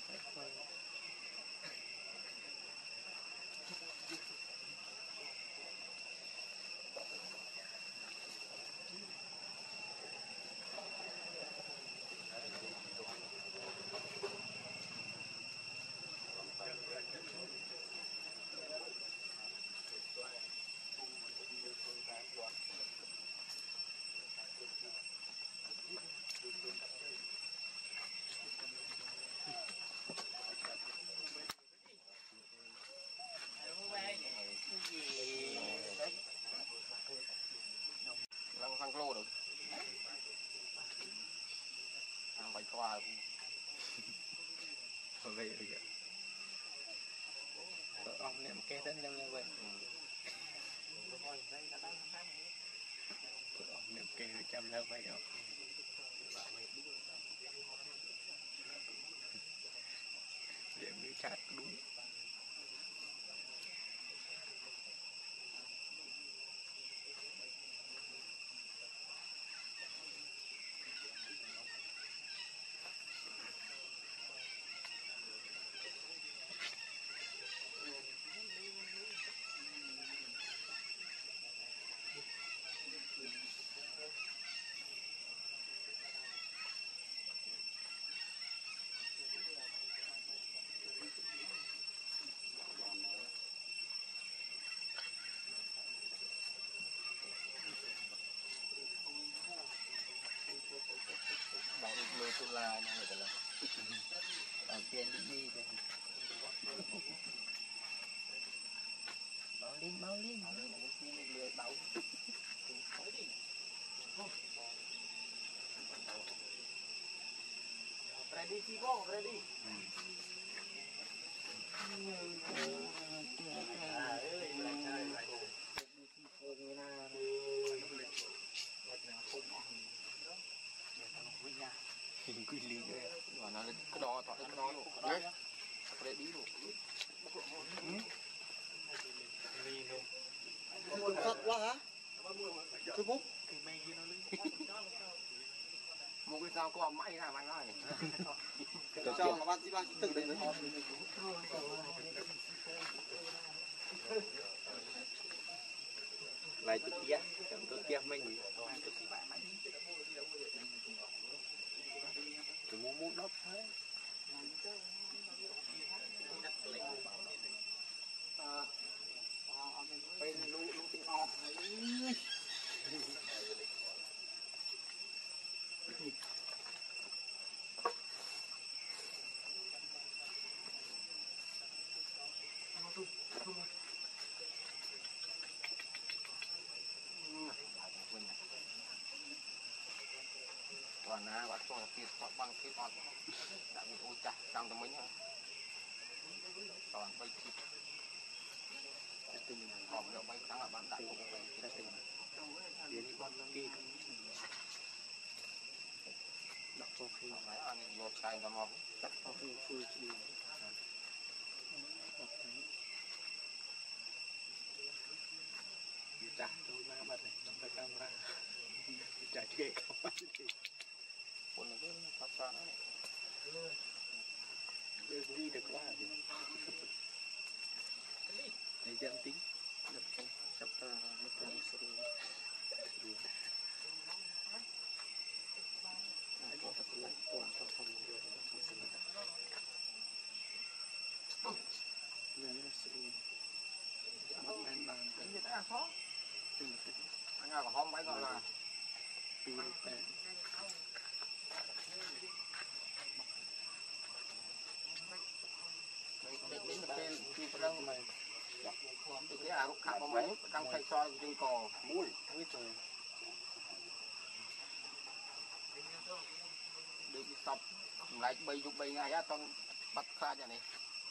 Lang phăng lô được toa vậy vậy ông niệm kê tên lên vậy ông niệm kê trăm lên vậy không niệm như chat đúng bảo được lôi tôi là người ta là ở trên đi báo lên lười báo ready chị bố ready quy lý rồi nó cái đó tọt cái đó luôn đấy cái đi luôn thật quá hả tôi bút một cái sao có mãi ra mày ơi cho bạn đi bạn tự đến đấy lại tôi kia mình tôi muốn đốt thế bên lũ tiếng o còn bạn cho là tiền hoặc bằng cái con đã bị ôi chặt trong tầm mấy ha còn bay thịt tình còn được bay tăng là bạn đại cũng phải cái tình đến con kia đọc cho khi máy ăn một chai tầm một đọc cho khi full HD chặt tôi má bật này trong cái camera chạy ghê không con nó cứ phát ra này đi được quá rồi để dân tính được không sắp ta hết con sữa có thật lạnh toàn trong phòng được trong sân này là sữa mất men bàn cái gì ta khó anh nào có hôm mấy con là pin tên đến được tên khi có đang mày từ cái lúc khảo có mấy đang thay soi trên cò mũi trời được sập lại bay dục bay ngay á con bắt pha nhà này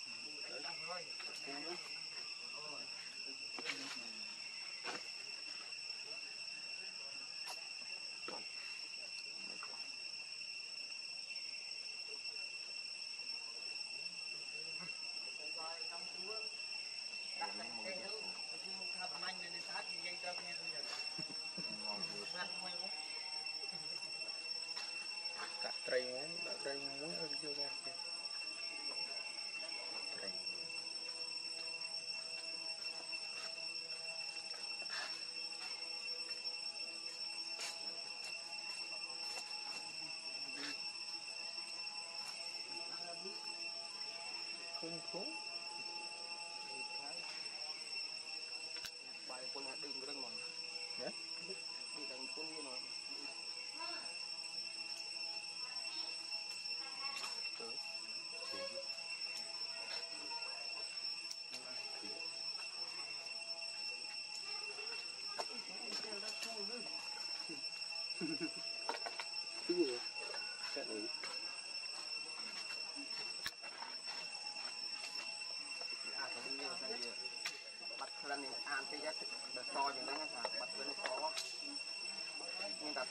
cắt tray muốn hơn chưa ra tray không phố bài con đi cái rừng mà đi đánh con như nào từ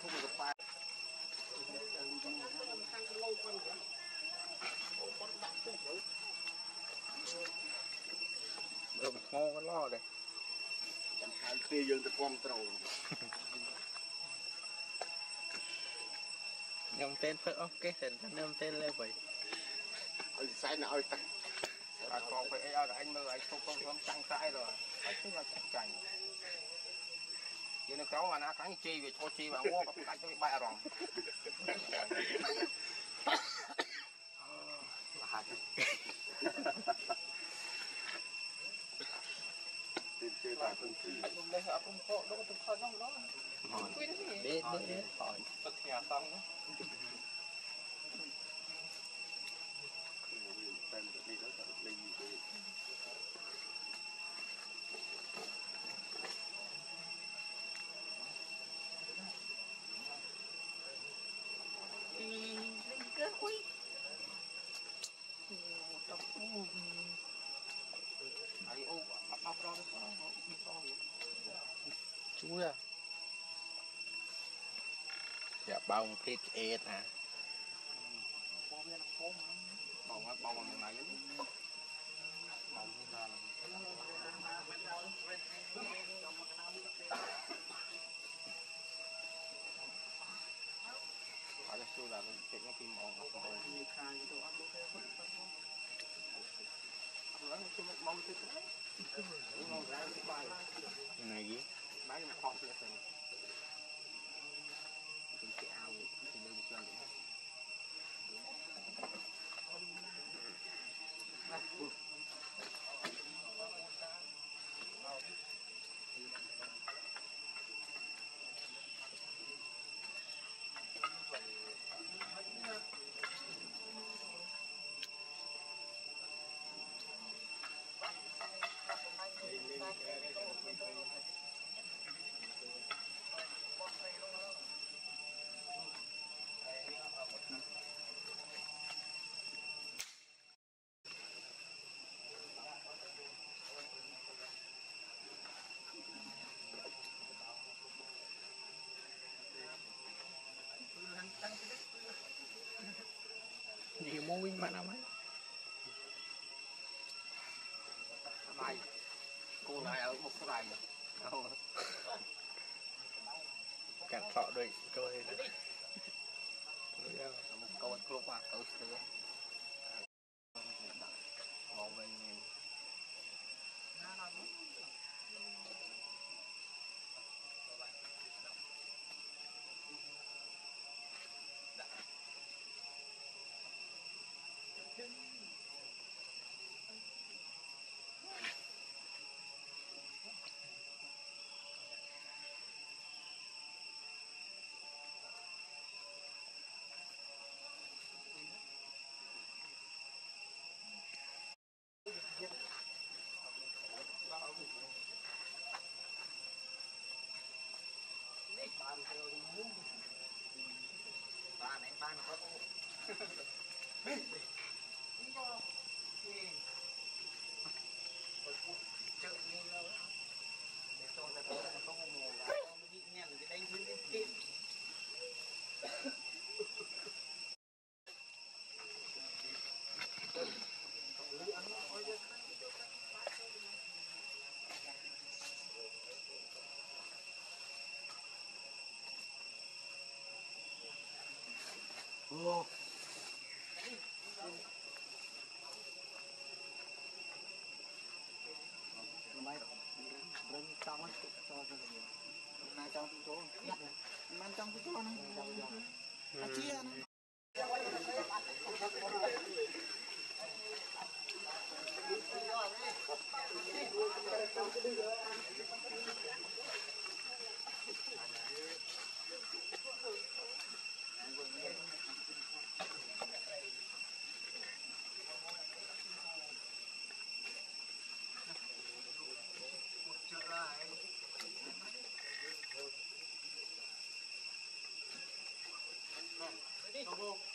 không được bài ngon cái lo đây hai kia dương tập quăng trầu nhom tên phơi ok tên nhom tên lên vậy ơi sai nào ơi tắc còn phải anh mơ anh không trăng sai rồi anh cứ là chắc chắn vậy nó kéo mà nó cắn chi về cho chi vào mua bắt cái cho bay rồi chơi tài phân tử anh đây họ không có đâu có từng thôi đâu đó đi hỏi tất nhà xong đó đi đó đi cái quý ai ô áp ra chú à dạ bao một cái ế à bao bằng này bao như là phải là xưa là cái nó kim mòn này gì bán nó khó thì là mình sẽ ao thì lên một lần gì môi mà nào mấy này cô này ở một cái này càng thọ đôi trôi đấy một câu club à câu xưa ngon bên ba này ba có chợ như đâu để cho ra đó có một mùa là nó bị nghe rồi cái đánh lên kia oh máy rừng trong á cho rồi này trong cái chỗ man trong cái chỗ này chia này Go.